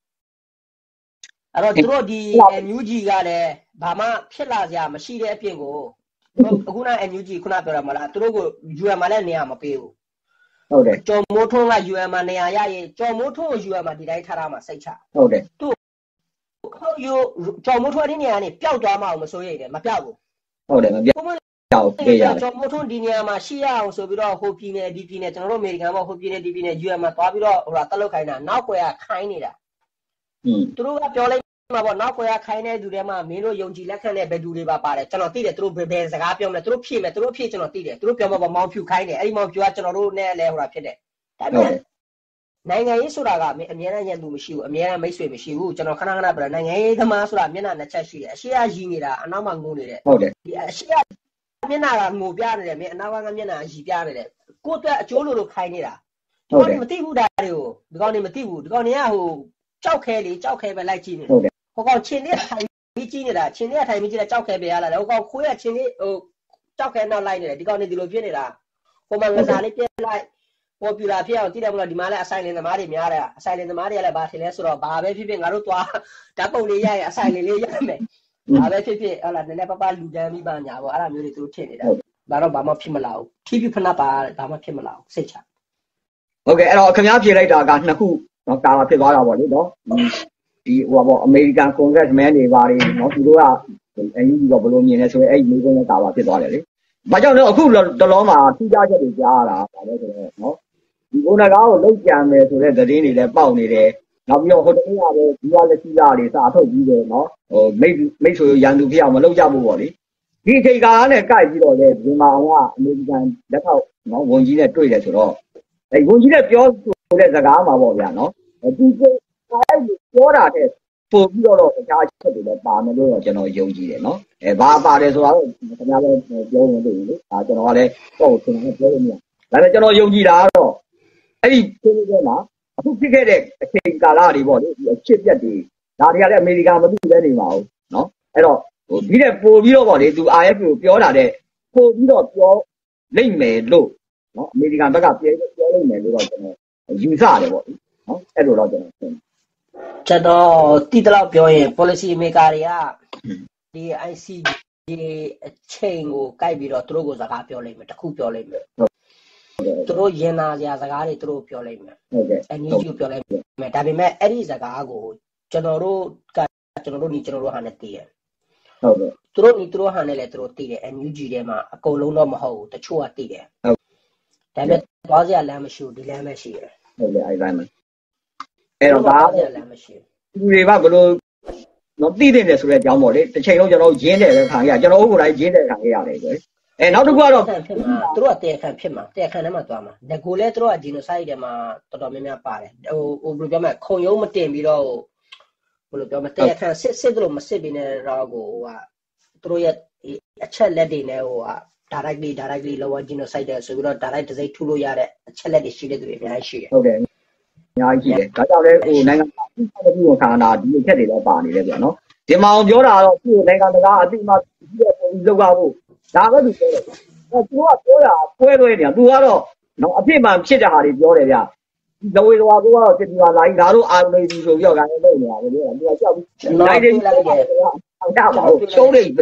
အဲ့တော့သူတို့ဒီ NUG ကလည်းဘာမှဖြစ်လာစရာမရှိတဲ့အပြင်ကိုအခုန NUG ခုနပြောရမလားသူတို့ကို UN မှာလည်းနေရာမပေးဘူးဟုတ်တယ်ကျော်မိုးထွန်းက UN မှာနေရာရရင်ကျော်မိုးထွန်းကို UN မှာဒီတိုင်းထားတာမှစိတ်ချဟုတ်တယ်သူကျော်မိုးထွန်းဒီနေရာနေပျောက်သွားမှမစိုးရိမ်တယ်မပျောက်ဘူးဟုတ်တယ်မပျောက်ပေးရတယ်ကျော်မိုးထွန်းဒီနေရာမှာရှိရအောင်ဆိုပြီးတော့ဟိုပြည်နယ်ဒီပြည်နယ်ကျွန်တော်တို့အမေရိကန်မှာဟိုပြည်နယ်ဒီပြည်နယ် UN မှာသွားပြီးတော့ဟိုတက်လောက်ခိုင်းတာနောက်ကွယ်ကခိုင်းနေတာသူတို့ကပြောလိုက်မှာပေါ့နောက်ကွယ်ကခိုင်းတဲ့သူတွေမှာမင်းတို့ယုံကြည်လက်ခံတဲ့ဘယ်သူတွေပါပါတယ်ကျွန်တော်သိတယ်သူတို့ဘယ်စကားပြောမလဲသူတို့ဖြည့်မယ်သူတို့ဖြည့်ကျွန်တော်သိတယ်သူတို့ပြောမှာပေါ့မောင်ဖြူခိုင်းတယ်အဲ့ဒီမောင်ဖြူကကျွန်တော်တို့နဲ့လဲဟိုတာဖြစ်တယ်ဒါပေမဲ့နိုင်ငံရေးဆိုတာကအများနဲ့ညံ့သူမရှိဘူးအများနဲ့မိတ်ဆွေမရှိဘူးကျွန်တော်ခဏပြောနိုင်ငံရေးသမားဆိုတာမျက်နှာနှစ်ချက်ရှိတယ်အရှိရရည်နေတာအနောက်မှာငိုနေတယ်ဟုတ်တယ်ဒီအရှိရမျက်နှာကငိုပြနေတယ်မင်းအနောက်ကမျက်နှာရည်ပြနေတယ်ကိုယ့်အတွက်အကျိုးလိုခိုင်းနေတာဒီကောင်တွေမသိဘူးဒါတွေကိုဒီကောင်တွေမသိဘူးဒီကောင်တွေကဟိုကြောက်ခဲပဲလိုက်ကြည့်နေတယ်ဟိုကောင်ချင်းလေးထိုင်ပြီးကြည့်နေတာချင်းလေးထိုင်ပြီးကြည့်တဲ့ကြောက်ခဲပဲရလာတယ်ဟိုကောင်ခွေးကချင်းလေးဟိုကြောက်ခဲနောက်လိုက်နေတယ်ဒီကောင်တွေဒီလိုဖြစ်နေတာဟိုမှာငစားလေးပြလိုက်ပေါ်ပြူလာဖြစ်အောင်တိတယ်မလို့ဒီမှာလည်းအဆိုင်လင်သမားတွေများတယ်အဆိုင်လင်သမားတွေကလည်းဘာထင်လဲဆိုတော့ဘာပဲဖြစ်ဖြစ်ငါတို့သွားဓာတ်ပုံလေးရရင်အဆိုင်လင်လေးရမယ်ဘာပဲဖြစ်ဖြစ်ဟုတ်လားနည်းနည်းပါးလူတန်းပြီးပါညာပေါ့အဲ့လိုမျိုးတွေသူတို့ထင်နေတာဒါတော့ဘာမှဖြစ်မလာဘူးထိပြဖနာပါဘာမှဖြစ်မလာဘူးစိတ်ချဟုတ်ကဲ့အဲ့တော့ခင်ဗျားဖြေလိုက်တာကနှစ်ခုတော့ကာလာဖြစ်သွားတာပေါ့လေနော်ဒီဟိုပေါ့အမေရိကန်ကွန်ဂရက်မန်တွေပါတွေနော်သူတို့ကအယူပြီးတော့ဘယ်လိုမြင်လဲဆိုရင်အဲ့ဒီမျိုးနဲ့ကာလာဖြစ်သွားတယ်လေ။ဘာကြောင့်လဲအခုတလောမှာထူးခြားချက်တွေကြားရတာဗာလဲဆိုတော့နော်ဒီဘုံနဂါကိုလုတ်ကြံမယ်ဆိုတဲ့သတင်းတွေလည်းပေါက်နေတယ်။နောက်ပြီးတော့ဟိုတနေ့ကပဲဒီကလက်ရှိလာတွေစာထုတ်ပြီးတယ်နော်ဟိုမိတ်ဆွေရန်သူဖြစ်အောင်မလုပ်ကြဘူးပေါ့လေ။ဒီအချိန်ကာလနဲ့ကြိုက်ပြီးတော့လေဒီမှာကအမေရိကန်လက်ထောက်နော်ဝန်ကြီးနဲ့တွေ့တယ်ဆိုတော့အဲဝန်ကြီးနဲ့ပြောဆိုတဲ့စကားမှာပေါ့ဗျာနော်ဒီအဲ့ပြောတာတဲ့ပို့ပြီးတော့တခြားချက်တွေလည်းပါမယ်လို့တော့ကျွန်တော်ယုံကြည်တယ်နော်ဘာပါတယ်ဆိုတော့ခင်ဗျားလည်းပြောနေတယ်လေဒါကျွန်တော်ကလည်းတော့ကျွန်တော်ပြောလို့မရဒါပေမဲ့ကျွန်တော်ယုံကြည်တာကတော့အဲ့ဒီပြည်ထဲမှာအခုဖြစ်ခဲ့တဲ့အချိန်ကာလတွေပေါ့လေဒီအဖြစ်ပြက်တွေဒါတွေကလည်းအမေရိကန်မသိပဲနေမှာဟုတ်နော်အဲ့တော့ဟိုဒီတဲ့ပို့ပြီးတော့ပေါ့လေသူ IF ကိုပြောတာတဲ့ပို့ပြီးတော့ပြောလိမ့်မယ်လို့နော်အမေရိကန်ဘက်ကပြောလိမ့်မယ်လို့တော့ကျွန်တော်ယူဆတယ်ပေါ့နော်အဲ့လိုတော့ကျွန်တော်တိတလောက်ပြောရင် policy maker တွေကဒီ ICJ အချိန်ကိုကိုက်ပြီးတော့သူတို့ကိုစကားပြောလိမ့်မယ်တခုပြောလိမ့်မယ်သူတို့ရင်နာစရာစကားတွေသူတို့ပြောလိမ့်မယ်ဟုတ်ကဲ့ NUG ကိုပြောလိမ့်မယ်ဒါပေမဲ့အဲ့ဒီစကားကိုကျွန်တော်တို့ဟာနဲ့တည်တယ်ဟုတ်ကဲ့သူတို့ဟာနဲ့လည်းသူတို့တည်တယ် NUG ထဲမှာအကုန်လုံးတော့မဟုတ်ဘူးတချို့ကတည်တယ်ဟုတ်ဒါပေမဲ့သွားစရာလမ်းမရှိဘူးဒီလမ်းပဲရှိတယ်ဟုတ်ကဲ့အဲ့ဒါမှအဲ့တော့ဒါလမ်းမရှိဘူးလူတွေကဘယ်လိုနော်သိတဲ့ဆိုတဲ့အကြောင်းပေါ့လေတစ်ချိန်လုံးကျွန်တော်ရင်းတယ်ပဲခံရကျွန်တော်ဥက္ကိုယ်တိုင်းရင်းတယ်ခံရရတယ်ကွနောက်တစ်ခုကတော့သူတို့ကတဲခံဖြစ်မှာတဲခံထဲမှာသွားမှာငကိုလဲသူတို့က genocide ထဲမှာတော်တော်များများပါတယ်ဟိုဘယ်လိုပြောမလဲခုံရုံးမတင်ပြီးတော့ဘယ်လိုပြောမလဲတဲခံစစ်တို့မစစ်ပြီးနေတော့ကိုဟိုကသူတို့ရဲ့အချက်လက်တွေနဲ့ဟိုက directly လောက genocide တဲ့ဆိုပြီးတော့ direct တစ်စိတ်ထူလို့ရတဲ့အချက်လက်တွေရှိတဲ့သူတွေအများကြီးရှိတယ်ဟုတ်ကဲ့အများကြီးရှိတယ်ဒါကြောင့်လည်းဟိုနိုင်ငံသားပြည်သူ့ဌာနဒီအချက်တွေလည်းပါနေတယ်ဗျာနော်ဒီမှာအောင်ပြောတာတော့သူ့နိုင်ငံတကာအတိအမှပြီးတော့ပုံလောက်ရဖို့ဒါပဲသူပြောတယ်သူကပြောတာပွဲလွဲနေတာသူကတော့နော်အဖြစ်မှန်ဖြစ်တဲ့ဟာတွေပြောတယ်ဗျာဇဝေဇဝါကတော့စစ်တီပါလာကြီးငါတို့အာမေဒီဆိုပြီးတော့ငါလည်းလုပ်နေတာပဲပြောတာသူကကြောက်ပြီးနိုင်တယ်လိုက်တယ်အောင်တာပါရှုံးနေပြီ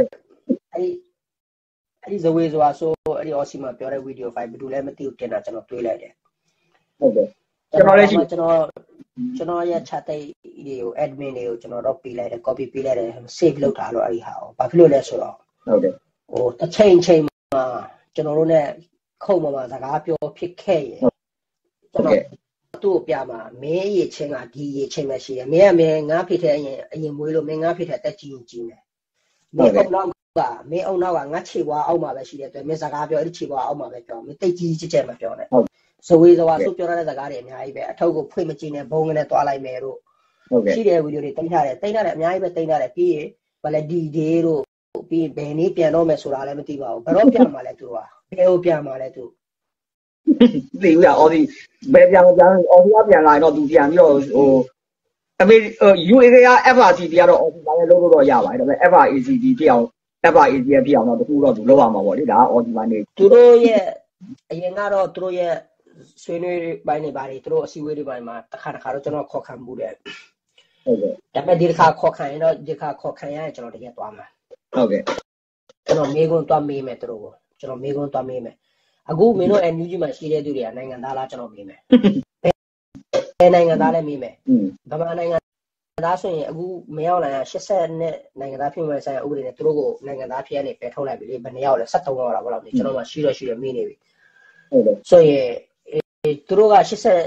အဲ့ဒီဇဝေဇဝါဆိုအဲ့ဒီ OC မှာပြောတဲ့ video file ဘယ်သူလဲမသိဘူးတင်တာကျွန်တော်တွေးလိုက်တယ်ဟုတ်တယ်ကျွန်တော်လည်းရှိကျွန်တော်ရဲ့ chat တွေကို admin တွေကိုကျွန်တော်တော့ပေးလိုက်တယ် copy ပေးလိုက်တယ် save လုပ်ထားလို့အဲ့ဒီဟာကိုဘာဖြစ်လို့လဲဆိုတော့ဟုတ်တယ်ဟိုတစ်ချိန်မှာကျွန်တော်တို့ ਨੇ ခုံမှာစကားပြောဖြစ်ခဲ့ရင်ကျွန်တော်သူ့ပြမှာမင်းအရေးချင်းကဒီရေးချင်းပဲရှိတယ်မင်းကမင်းငါးဖိတဲ့အရင်မွေးလို့မင်းငါးဖိတဲ့တက်ကြီးကြီးနေမင်းအောင်နောက်ကမင်းအောင်နောက်ကငါခြေပွားအောက်မှာပဲရှိတဲ့အတွက်မင်းစကားပြောအဲ့ဒီခြေပွားအောက်မှာပဲပြောမင်းတိတ်ကြီးကြက်မပြောနဲ့ဇဝေဇဝါဆိုပြောတဲ့စကားတွေအများကြီးပဲအထုပ်ကိုဖွင့်မကြည့်နဲ့ဘုံကနေတွားလိုက်မယ်တို့ရှိတဲ့ဗီဒီယိုတွေတင်ထားတယ်တင်ထားတယ်အများကြီးပဲတင်ထားတယ်ပြီးရင်ဗလဲဒီဒေးတို့ပြီးဘယ်နည်းပြန်တော့မယ်ဆိုတာလည်းမသိပါဘူးဘယ်တော့ပြန်မှာလဲသူကဘယ်ကိုပြန်မှာလဲသူသိဘူးလားအော်ဒီဘယ်ပြန်အော်ဒီကပြန်လာရင်တော့သူပြန်ပြီးတော့ဟိုအမေ UAK က FRCD ကတော့အော်ဒီလာလည်းလုပ်လို့တော့ရပါတယ်ဒါပေမဲ့ FRACD ဖြစ်အောင် FRACD ဖြစ်အောင်တော့တခုတော့သူလုပ်ရမှာပေါ့လေဒါကအော်ဒီကနေသူတို့ရဲ့အရင်ကတော့သူတို့ရဲ့ဆွေးနွေးပိုင်းတွေပါတယ်သူတို့အစည်းအဝေးတွေပိုင်းမှာတစ်ခါတော့ကျွန်တော်ခေါ်ခံမှုတဲ့ဟုတ်ကဲ့ဒါပေမဲ့ဒီတစ်ခါခေါ်ခံရင်တော့ဒီတစ်ခါခေါ်ခံရရင်ကျွန်တော်တကယ်သွားမှာဟုတ်ကဲ့ကျွန်တော်မေးခွန်းသွားမေးမယ်သူတို့ကိုကျွန်တော်မေးခွန်းသွားမေးမယ်အခုမင်းတို့ NUG မှာရှိတဲ့သူတွေကနိုင်ငံသားလားကျွန်တော်မေးမယ်ဘယ်နိုင်ငံသားလဲမေးမယ်ဗမာနိုင်ငံသားဆိုရင်အခုမရောက်လာ80နဲ့နိုင်ငံသားဖြစ်မဲ့ဆိုင်ရာဥပဒေနဲ့သူတို့ကိုနိုင်ငံသားဖြစ်ရနေပယ်ထုတ်လိုက်ပြီလေဘယ်နှစ်ယောက်လဲ73ယောက်လားဘယ်လောက်လဲကျွန်တော်မှရှိတော့မေးနေပြီဟုတ်တယ်ဆိုရင်သူတို့က80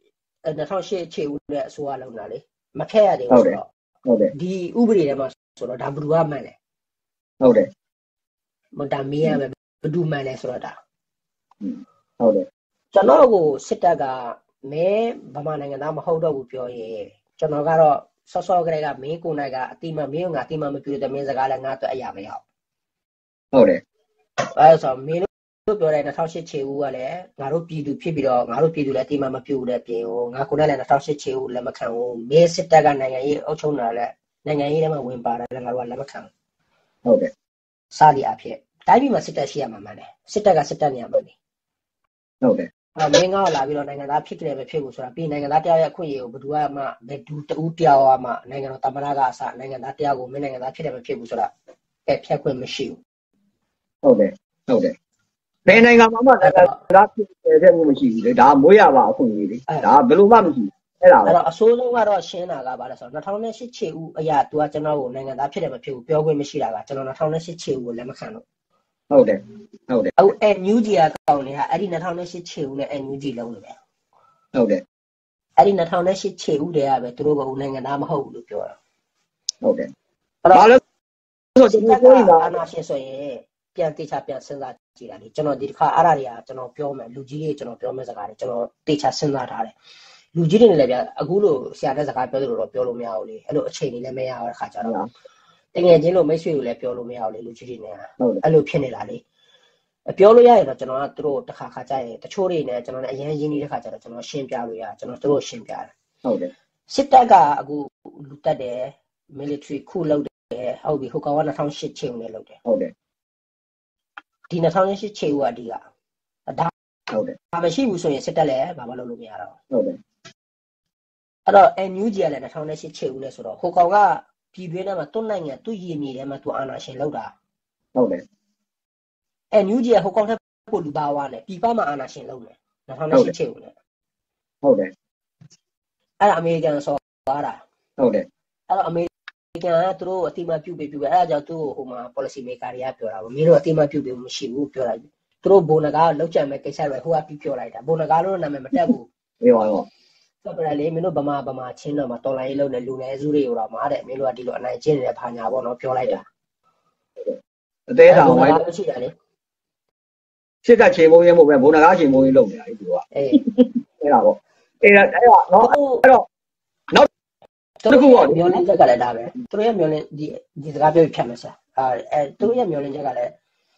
2008ခြေဦးနဲ့အစိုးရလုံးတာလေမဖက်ရသေးဘူးဆိုတော့ဟုတ်တယ်ဒီဥပဒေထဲမှာဆိုတော့ဒါဘယ်သူကမှန်လဲဟုတ်တယ်မဒါမေးရမယ်ဘယ်သူမှန်လဲဆိုတော့ဒါဟုတ်တယ်ကျွန်တော်ကိုစစ်တပ်ကမဲဗမာနိုင်ငံသားမဟုတ်တော့ဘူးပြောရင်ကျွန်တော်ကတော့စောကလေးကမင်းကိုနိုင်ကအတိမမင်းငါအတိမမပြည့်တဲ့မင်းစကားလည်းငါတော့အရာမရောက်ဟုတ်တယ်အဲဆိုမင်းတို့ပြောတဲ့2008ခြေဦးကလည်းငါတို့ပြည်သူဖြစ်ပြီးတော့ငါတို့ပြည်သူလည်းအတိမမပြည့်တဲ့ပြင်ဟိုငါကိုနိုင်လည်း2008ခြေဦးလည်းမခံဘူးမင်းစစ်တပ်ကနိုင်ငံရေးအုပ်ချုပ်တာလည်းနိုင်ငံရေးထဲမှာဝင်ပါတယ်လည်းငါတို့ကလည်းမခံဟုတ်တယ်စားလီအဖြစ်တိုင်းပြည်မှာစစ်တပ်ရှိရမှာမှန်တယ်စစ်တပ်ကစစ်တပ်နေရမှာလေဟုတ်တယ်မင်းကလာပြီးတော့နိုင်ငံသားဖြစ်တယ်ပဲဖြစ်ဖို့ဆိုတာပြီးနိုင်ငံသားတရားရဲ့အခွင့်အရေးကိုဘယ်သူမှဘယ်သူတူတရားမှနိုင်ငံတော်တမန်တော်ကအစနိုင်ငံသားတရားကိုမင်းနိုင်ငံသားဖြစ်တယ်ပဲဖြစ်ဖို့ဆိုတာဖြတ်ခွင့်မရှိဘူးဟုတ်တယ်ဟုတ်တယ်ဘယ်နိုင်ငံမှာမှနိုင်ငံသားဖြစ်တယ်မှုမရှိဘူးလေဒါမွေးရပါအခွင့်အရေးလေဒါဘယ်လိုမှမရှိဘူးအဲ့တော့အစိုးဆုံးကတော့ရှင်းတာကဘာလဲဆိုတော့2008ခြေဦးအရာသူကကျွန်တော်ကိုနိုင်ငံသားဖြစ်တယ်မဖြစ်ဘူးပြောခွင့်မရှိတာကကျွန်တော်2008ခြေဦးကိုလက်မခံလို့ဟုတ်တယ်ဟုတ်တယ်အခု NUG ကကောင်းနေတာအဲ့ဒီ2008ခြေဦးနဲ့ NUG လုံးလို့ပဲဟုတ်တယ်အဲ့ဒီ2008ခြေဦးတည်းကပဲသူတို့ကနိုင်ငံသားမဟုတ်ဘူးလို့ပြောတာဟုတ်တယ်ဘာလို့ဆိုကျွန်တော်ပြောနေတာအာနာရှင်ဆိုရင်ပြန်တေချာပြန်စဉ်းစားကြည့်တာလေကျွန်တော်ဒီတစ်ခါအဲ့ဒါတွေကကျွန်တော်ပြောမယ်လူကြီးတွေကျွန်တော်ပြောမယ့်စကားတွေကျွန်တော်တေချာစဉ်းစားထားတယ်လူကြီးတွေလည်းဗျအခုလို့ဆရာတဲ့စကားပြောလို့တော့ပြောလို့မရဘူးလေအဲ့လိုအချိန်ကြီးလည်းမရတဲ့ခါကျတော့တကယ်ချင်းလို့မိတ်ဆွေကိုလည်းပြောလို့မရဘူးလေလူကြီးတွေနဲ့အဲ့လိုဖြစ်နေတာလေပြောလို့ရရင်တော့ကျွန်တော်ကသူတို့တစ်ခါကြာရင်တချို့တွေနဲ့ကျွန်တော်လည်းအရင်ရင်းနေတဲ့ခါကျတော့ကျွန်တော်ရှင်းပြလို့ရကျွန်တော်တို့ရှင်းပြတယ်ဟုတ်တယ်စစ်တပ်ကအခုလူတက်တယ် military ခုလုပ်တယ်ဟုတ်ပြီဟိုကောင်က2008ချိန်နဲ့လုပ်တယ်ဟုတ်တယ်ဒီ2008ချိန်ကဒီကဒါဟုတ်တယ်ဘာမရှိဘူးဆိုရင်စစ်တပ်လည်းဘာမှလုပ်လို့မရတော့ဟုတ်တယ်အဲ့တော့ NUG ကလည်း2008ချိန်ဦးလဲဆိုတော့ဟိုကောင်ကပြည်တွင်းထဲမှာတွန်းနိုင်ငံသူ့ရည်မြေထဲမှာသူအာဏာရှင်လောက်တာဟုတ်တယ် NUG ကဟိုကောင်ထက်ပိုလူပါဝါနဲ့ပြည်ပမှာအာဏာရှင်လုပ်တယ်2008ချိန်ဦးနဲ့ဟုတ်တယ်အဲ့ဒါအမေရိကန်ဆော်သွားတာဟုတ်တယ်အဲ့တော့အမေရိကန်ကသူတို့အတိမပြုတ်ပြီးအဲ့ဒါကြောင့်သူ့ဟိုမှာ policy maker တွေကပြောတာဗောမင်းတို့အတိမပြုတ်ပြီးမရှိဘူးပြောလိုက်သူတို့ဘိုနဂါလောက်ကြံမဲ့ကိစ္စတွေဟိုကပြီးပြောလိုက်တာဘိုနဂါလို့နာမည်မတက်ဘူးအေးပါတော့ဆိုတော့လေမင်းတို့ဗမာချင်းတော့မှာတော်လိုင်းလုံးနဲ့လူနယ်စုတွေကိုတော့မှာတဲ့မင်းတို့ကဒီလိုအနိုင်ကျင့်နေတဲ့ဖာညာပေါ့နော်ပြောလိုက်တာအသေးတောင်ဝိုင်းရှိတာလေစစ်ကချိန်မုံရဲမို့ပဲဘုံနဂါချိန်မုံရဲလုပ်နေတာဒီလိုကအေးအဲ့ဒါပေါ့အဲ့ဒါနော်အဲ့တော့နောက်တစ်ခုပေါ့မျောလင်းချက်ကလည်းဒါပဲသူတို့ရဲ့မျောလင်းဒီစကားပြောဖြတ်မယ်ဆရာသူတို့ရဲ့မျောလင်းချက်ကလည်း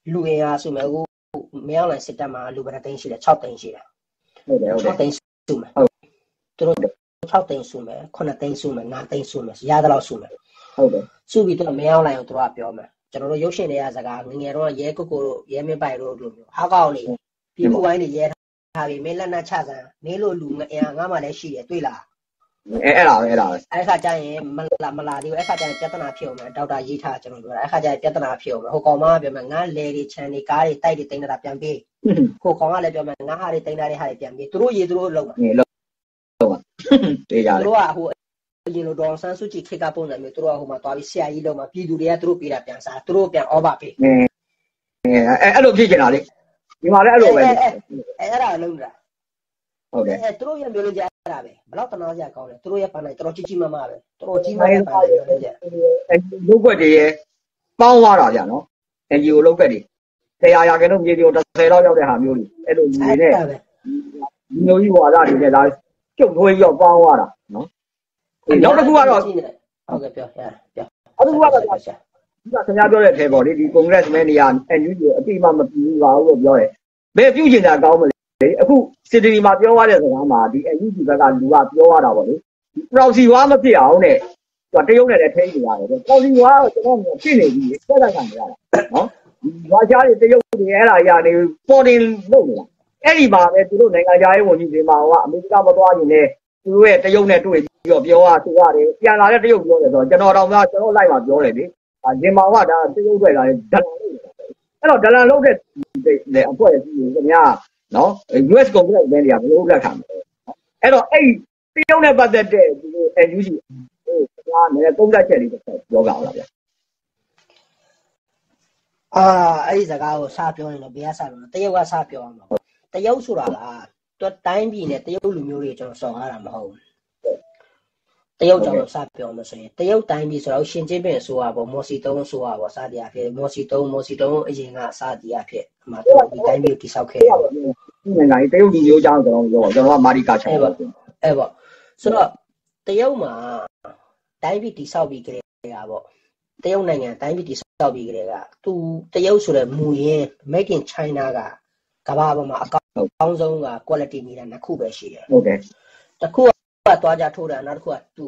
လူအင်အားစုမယ်အခုမင်းအောင်လိုင်းစစ်တပ်မှာလူဘယ်နှသိန်းရှိလဲ6သိန်းရှိတယ်ဟုတ်တယ် 6သိန်းစုမယ်သူတို့6သိန်းစုမယ်9သိန်းစုမယ်9သိန်းစုမယ်ရတဲ့လောက်စုမယ်ဟုတ်တယ်စုပြီးတော့မင်းအောင်လိုင်းကိုသူတို့ကပြောမယ်ကျွန်တော်တို့ရုပ်ရှင်တွေကစကားငငယ်တော့ရဲကိုကိုတို့ရဲမင်းပိုင်တို့လိုမျိုးဟာကောင်းနေပြည်သူပိုင်းတွေရဲထားပြီးမင်းလက်နက်ချစမ်းမင်းလိုလူအင်အားငါမှလည်းရှိတယ်တွေ့လားအဲ့ဒါပဲအဲ့ခါကျရင်မလာသေးဘူးအဲ့ခါကျရင်ပြဿနာဖြစ်အောင်မယ်ဒေါက်တာရေးထားကျွန်တော်ပြောတာအဲ့ခါကျရင်ပြဿနာဖြစ်အောင်မယ်ဟိုကောင်မကပြောမယ်ငါလေတွေခြံတွေကားတွေတိုက်တွေတိန်းတာပြန်ပြေးဟိုကောင်ကလည်းပြောမယ်ငါဟာတွေတိန်းတာတွေဟာတွေပြန်ပြေးသူတို့ရေးသူတို့လုံးပါတေးကြတယ်သူတို့ကဟိုအရင်လိုဒေါ်ဆန်းစုကြည်ခေတ်ကပုံစံမျိုးသူတို့ကဟိုမှာသွားပြီးဆရာကြီးလုံးမှာပြည်သူတွေကသူတို့ပေးတာပြန်စားသူတို့ပြန်အော်ဘာပေးအဲ့လိုဖြစ်နေတာလေဒီမှာလည်းအဲ့လိုပဲအဲ့ဒါလုံးတာဟုတ်တယ်သူတို့ရမျိုးလုံးကြအဲ့ဒါပဲဘလောက်တနာစရာကောင်းလဲသူတို့ရပန်းနိုင်တော်ကြီးကြီးမားမားပဲတော်ကြီးမားတဲ့ပန်းနိုင်လုံးကြလုံးွက်တွေရဲ့ပေါင်းသွားတာဗျာနော် NGO လုံးွက်တွေ100ရာခိုင်နှုန်းမြေတီကို30လောက်ရောက်တဲ့ဟာမျိုးတွေအဲ့လိုညီနဲ့ဒီလိုကြီးဝါဒတွေနဲ့ဒါကျုပ်တို့ရောက်ပေါင်းသွားတာနော်နောက်တစ်ခုကတော့ဟုတ်ကဲ့ပြောအခုကတော့ဒီကခင်ဗျားပြောတဲ့အထဲပေါ့လေဒီ Congressman တွေက NUG ကိုအတိအမှမပြူပါဘူးလို့ပြောတယ်ဘယ်ပြုကျင်တာကောင်းမလဲအခုစစ်တီမှာပြောရတဲ့စကားမှာဒီ NUG ဘက်ကလူကပြောရတာပေါ့လေဒီ proxy war မဖြစ်အောင်တဲ့သူတရုတ်နဲ့လည်းထိန်းနေရတယ် proxy war ကိုကျွန်တော်ဖြစ်နေပြီစက်လက်ခံနေရတာနော်ဒီဘာရှားတွေတရုတ်တွေအဲ့ဒါရနေပေါ်တင်လုပ်နေတာအဲ့ဒီမှာပဲသူတို့နိုင်ငံခြားရေးဝန်ကြီးတွေမှာကအမေရိကမသွားရင်လည်းသူတို့ရဲ့တရုတ်နဲ့တွေ့ပြီးတော့ပြောသူရတယ်ပြန်လာတဲ့တရုတ်ပြောတယ်ဆိုတော့ကျွန်တော်တော့ကျွန်တော်လိုက်မှာပြောတယ်လေဂျင်မာကဒါတရုတ်တွေလာတယ်ဒလန်လုပ်တယ်အဲ့တော့ဒလန်လုပ်တဲ့အဖွဲ့အစည်းတွေခင်ဗျာနော် US Congress ပဲနေရာဘယ်လိုလက်ခံမလဲအဲ့တော့အဲ့တရုတ်နဲ့ပတ်သက်တဲ့ဒီ NUG ဟိုခင်ဗျာလည်းသုံးသက်ချက်လေးတစ်ချက်ပြောကြအောင်လားဗျအဲ့ဒီစကားကိုစပြောရင်တော့ဘယ်ကစပြောလဲတရုတ်ကစပြောအောင်ပါတရုတ်ဆိုတာကသူတိုင်းပြည်နဲ့တရုတ်လူမျိုးတွေကျွန်တော်စော်ကားတာမဟုတ်ဘူးတရုတ်ကြောင့်စပြောမှဆိုရင်တရုတ်တိုင်းပြည်ဆိုတော့ရှင်ကျင်းပင်ဆိုရပေါ့မော်စီတုံးဆိုရပေါ့စသည်အဖြစ်မော်စီတုံးအရင်ကစသည်အဖြစ်အမှဒီတိုင်းပြည်တိဆောက်ခဲ့တယ်နိုင်ငံကြီးတရုတ်လူမျိုးကြောင့်ကျွန်တော်ကမာရီကာချေအဲ့ပေါ့ဆိုတော့တရုတ်မှာတိုင်းပြည်တိဆောက်ပြီးကြတာပေါ့တရုတ်နိုင်ငံတိုင်းပြည်တိဆောက်ပြီးကြတာသူတရုတ်ဆိုတဲ့မူရင်း Make in China ကကမ္ဘာပေါ်မှာအကောင်းဆုံးက quality မီတာနှစ်ခုပဲရှိတယ်ဟုတ်တယ်တစ်ခုကသွားကြထိုးတယ်နောက်တစ်ခုကတူ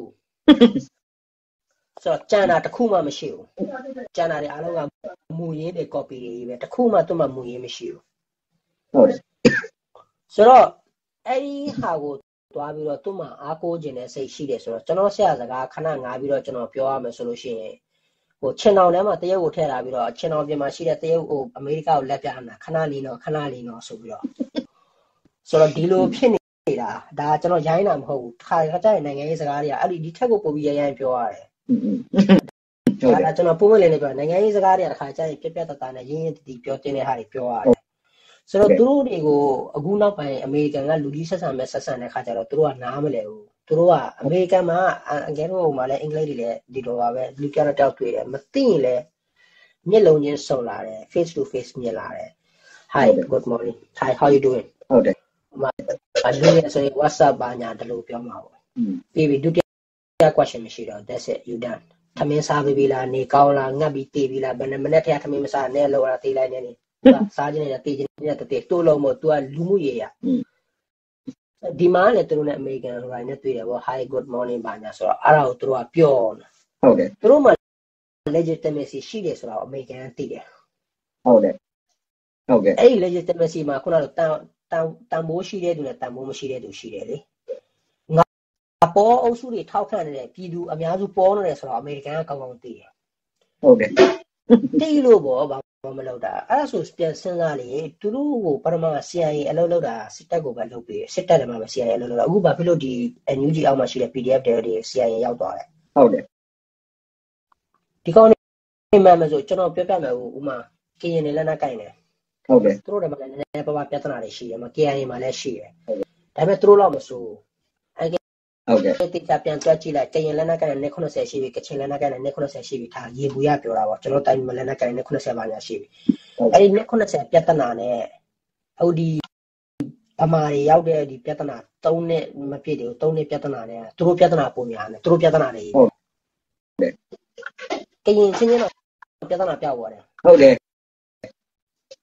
ဆိုတော့ကျန်တာတစ်ခုမှမရှိဘူးကျန်တာတွေအားလုံးကမူရင်းတွေ copy တွေပဲတစ်ခုမှသူ့မှာမူရင်းမရှိဘူးဟုတ်တယ်ဆိုတော့အဲ့ဒီဟာကိုသွားပြီးတော့သူ့မှာအားကိုးခြင်းနဲ့စိတ်ရှိတယ်ဆိုတော့ကျွန်တော်ဆရာစကားခဏငါပြီးတော့ကျွန်တော်ပြောရမယ်ဆိုလို့ရှိရင်ဟိုချင်းတောင်ထဲမှာတရုတ်ကိုထည့်လာပြီးတော့ချင်းတောင်ပြင်မှာရှိတဲ့တရုတ်ကိုအမေရိကကိုလက်ပြတာခဏလေးတော့ဆိုပြီးတော့ဆိုတော့ဒီလိုဖြစ်နေတာဒါကျွန်တော်ရိုင်းတာမဟုတ်ဘူးခါကြတဲ့နိုင်ငံရေးစကားတွေကအဲ့ဒီထက်ကိုပိုပြီးရိုင်းပြောရတယ်ဒါကျွန်တော်ပုံမှန်လေးနဲ့ပြောနိုင်ငံရေးစကားတွေကခါကြရင်ပြက်တနဲ့ရင်းတီပြောတင်တဲ့ဟာတွေပြောရတယ်ဆိုတော့သူတို့တွေကိုအခုနောက်ပိုင်းအမေရိကန်ကလူကြီးဆက်ဆံမဲ့ဆက်ဆံတဲ့ခါကျတော့သူတို့ကနားမလဲဘူးသူတို့ကအမေရိကန်မှာအကယ်တော့ဟိုမှာလည်းအင်္ဂလိပ်တွေလည်းဒီလိုပါပဲလူကြတော့တောက်တွေ့တယ်မသိရင်လည်းမျက်လုံးချင်းစုံလာတယ် face to face မြင်လာတယ် Hi good morning Hi how you doing ဟုတ်တယ်အလူရဆိုရင် WhatsApp ဘာညာတလို့ပြောမှာပေါ့ပြီးပြီဒုတိယ question မရှိတော့ that's it you done သမင်းစားပြီလားနေကောင်းလားငတ်ပြီးတေးပြီလားဘယ်နဲ့မနဲ့ထသမင်းမစားနဲ့လောက်တာတေးလိုက်နေစားခြင်းနဲ့တေးခြင်းနဲ့တေးတိုးလုံးမို့ तू ကလူမှုရေးရဒီမှာလည်းသူတို့နဲ့အမေရိကန်ရိုင်းနဲ့တွေ့တယ်ပေါ့ Hi good morning ဘာညာဆိုတော့အဲ့ဒါကိုသူတို့ကပြောဟုတ်တယ်သူတို့မှ legitimacy ရှိတယ်ဆိုတော့အမေရိကန်သိတယ်ဟုတ်တယ်အဲ့ legitimacy မှာခုနကတန်ဖိုးရှိတဲ့သူနဲ့တန်ဖိုးမရှိတဲ့သူရှိတယ်လေငါပေါ်အုပ်စုတွေထောက်ခံနေတဲ့ပြည်သူအများစုပေါ်နေတယ်ဆိုတော့အမေရိကန်ကကောင်းကောင်းသိတယ်ဟုတ်တယ်သိလို့ပေါ့ဘာမလုပ်တာအဲ့ဒါဆိုပြန်စဉ်းစားလေသူတို့ကိုပထမ CIA အလုပ်လုပ်တာစစ်တပ်ကိုပဲလုပ်ပြီးစစ်တပ်တယ်မှာပဲ CIA အလုပ်လုပ်တာအခုဘာဖြစ်လို့ဒီ NUG အောက်မှာရှိတဲ့ PDF တွေ CIA ရောက်သွားတယ်ဟုတ်တယ်ဒီကောင်းနေမှမဆိုကျွန်တော်ပြောပြမယ်ဥမာကရင်နဲ့လက်နက်ကိုင်တယ်ဟုတ်တယ်သူတို့တွေမှာလည်းနည်းနည်းပါးပါးပြဿနာတွေရှိတယ်မှာ KIA မှာလည်းရှိတယ်ဒါပေမဲ့သူတို့လောက်မဆိုးဟုတ်ကဲ့တိကျပြန်တွက်ကြည့်လိုက်ကရင်လက်နက်ကလည်း90ရှိပြီကချင်လက်နက်ကလည်း90ရှိပြီထားရေဘူးရပြောတာပေါ့ကျွန်တော်တိုင်းမှာလက်နက်ကလည်း90ပါညာရှိပြီအဲ့ဒီ90ပြဿနာနဲ့ဟိုဒီဗမာတွေရောက်တဲ့ဒီပြဿနာ3နှစ်မပြည့်တယ်3နှစ်ပြဿနာနဲ့သူတို့ပြဿနာပုံများတယ်သူတို့ပြဿနာတွေဟုတ်တယ်ကရင်ချင်းချင်းတော့ပြဿနာပြောက်သွားတယ်ဟုတ်တယ်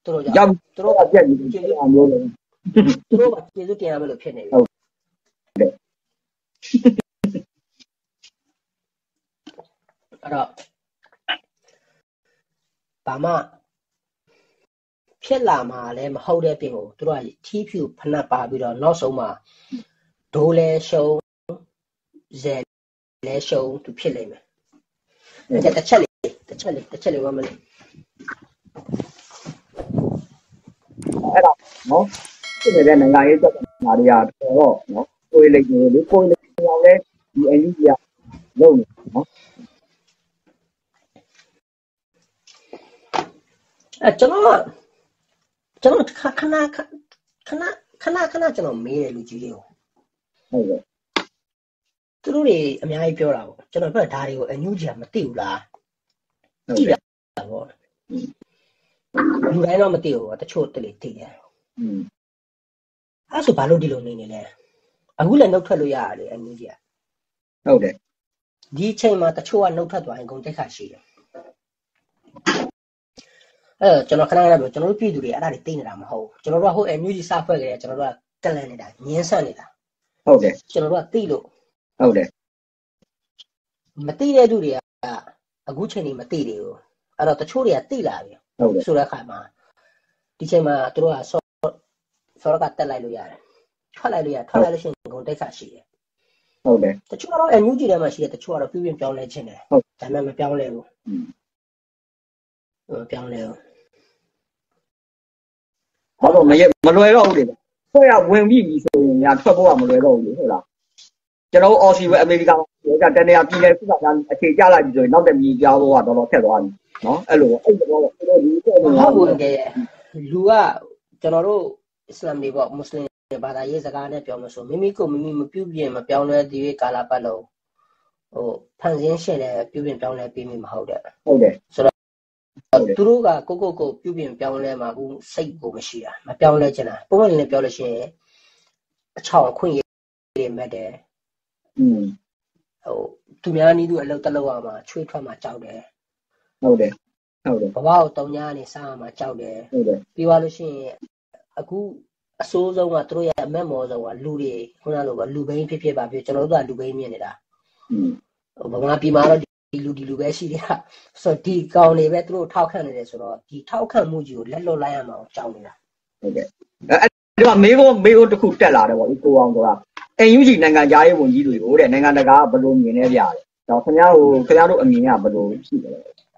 တို့ကြောင့်ရောက်သူတို့တော့ပြက်ပြီးအမျိုးလုံးသူတို့ကကျေးဇူးတင်ရမယ်လို့ဖြစ်နေပြီဟုတ်အဲ့တော့ဘာမှဖြစ်လာမှာလည်းမဟုတ်တဲ့ပြင်ကိုသူတို့ကထီးဖြူဖနက်ပါပြီးတော့နောက်ဆုံးမှာဒိုးလဲရှုံးဇယ်လဲရှုံးသူဖြစ်လိမ့်မယ်အဲ့တစ်ချက်လေးဝမ်းမလို့အဲ့ဒါနော်ဖြစ်နေတဲ့နိုင်ငံရေးသက်သာတွေကတော့နော်ကိုယ်လိမ့်နေလေကိုယ်လိမ့်အောင်လဲဒီအန်ယူကြီးကလုံးနေနော်အဲ့ကျွန်တော်ခဏကျွန်တော်မေးတယ်လူကြီးတွေကိုဟုတ်ကဲ့သူတို့တွေအများကြီးပြောတာပေါ့ကျွန်တော်ပြောဒါတွေကိုအန်ယူကြီးကမသိဘူးလားဟုတ်ကဲ့ပေါ့လူတိုင်းတော့မသိဘူးပေါ့တချို့တလေသိတယ် အဲ့ဆိုဘာလို့ဒီလိုနေနေလဲအခုလည်းနှုတ်ထွက်လို့ရရတယ်အန်ယူကြီးကဟုတ်တယ်ဒီအချိန်မှာတချို့ကနှုတ်ထွက်သွားရင်ဂုဏ်တိတ်ခါရှိတယ်အဲ့ကျွန်တော်ခဏခဏပြောကျွန်တော်တို့ပြည်သူတွေအဲ့ဒါတွေသိနေတာမဟုတ်ဘူးကျွန်တော်တို့ကဟိုအန်ယူကြီးစဖွဲ့ကြတယ်ကျွန်တော်တို့ကကလန်နေတာငင်းဆက်နေတာဟုတ်တယ်ကျွန်တော်တို့ကသိလို့ဟုတ်တယ်မသိတဲ့သူတွေကအခုချိန်นี้မသိသေးဘူးအဲ့တော့တချို့တွေကသိလာပြီဟုတ်တယ်ဆိုတဲ့အခါမှာဒီချိန်မှာသူတို့ကဆောရကတက်လိုက်လို့ရတယ်ထွက်လိုက်လို့ရထွက်လိုက်လို့ရှိရင်ဂုဏ်တိတ်ခါရှိတယ်ဟုတ်တယ်တချို့ကတော့အန်ယူကြီးထဲမှာရှိတယ်တချို့ကတော့ပြုပြင်ပြောင်းလဲခြင်းတယ်ဟုတ်ဒါပေမဲ့မပြောင်းလဲဘူးပြောင်းလဲဘူးဘာလို့မလွယ်တော့ဘူးလေဆွဲရဝင်ပြီးပြီဆိုရင်ညာထွက်ဖို့ကမလွယ်တော့ဘူးလေဟုတ်လားကျွန်တော်အော်စီဝဲအမေရိကန်ကတနေရာပြည်နယ်စုကအခြေကျလိုက်ပြီဆိုရင်နောက်တစ်မြေကြောင်းတော့တော်တော်ထက်သွားပြီနော်အဲ့လိုအဲ့တော့တို့ဒီတဲ့ဟုတ်ဘူးကဲလူကကျွန်တော်တို့အစ္စလာမ်တွေပေါ့မွတ်စလင်တွေဘာသာရေးစကားနဲ့ပြောမှဆိုမိမိကိုမိမိမပြုပြင်မပြောင်းလဲဒီကာလပတ်လုံးဟိုဖန်ဆင်းရှင်တဲ့ပြုပြင်ပြောင်းလဲပြီးမိမဟုတ်တဲ့ဟုတ်တယ်ဆိုတော့သူတို့ကကိုပြုပြင်ပြောင်းလဲမှာဘူးစိတ်ကိုမရှိတာမပြောင်းလဲချင်တာပုံမှန်လေးပြောလို့ရှိရင်အချောင်အခွင့်အရေးတွေမဲ့တယ်ဟိုသူများနည်းသူအလုပ်တက်လောက်အောင်မှာချွေးထွက်မှာကြောက်တယ်ဟုတ်တယ်ဟုတ်တယ်ဘဝကိုတုံညာနေစားမှာကြောက်တယ်ဟုတ်တယ်ပြီးသွားလို့ရှိရင်အခုအစိုးဆုံးကသူတို့ရဲ့အမက်မော်ဆုံးကလူတွေခုနလိုပဲလူဘိန်းဖြစ်ပါဖြစ်ကျွန်တော်တို့ကလူဘိန်းမြင်နေတာဗမာပြည်မှာတော့ဒီလူပဲရှိနေတာဆိုတော့ဒီကောင်တွေပဲသူတို့ထောက်ခံနေတယ်ဆိုတော့ဒီထောက်ခံမှုကြီးကိုလက်လွတ်လိုက်ရမှာကြောက်နေတာဟုတ်ကဲ့အဲ့ဒီမှာမေးဖို့တစ်ခုတက်လာတယ်ပေါ့ဒီကိုအောင်ဆိုတာအန်ယူဂျီနိုင်ငံသားရေးဝန်ကြီးတွေကိုတဲ့နိုင်ငံတကာကဘယ်လိုမြင်နေကြလဲတော့ခင်ဗျားတို့အမြင်ကဘယ်လိုရှိလဲ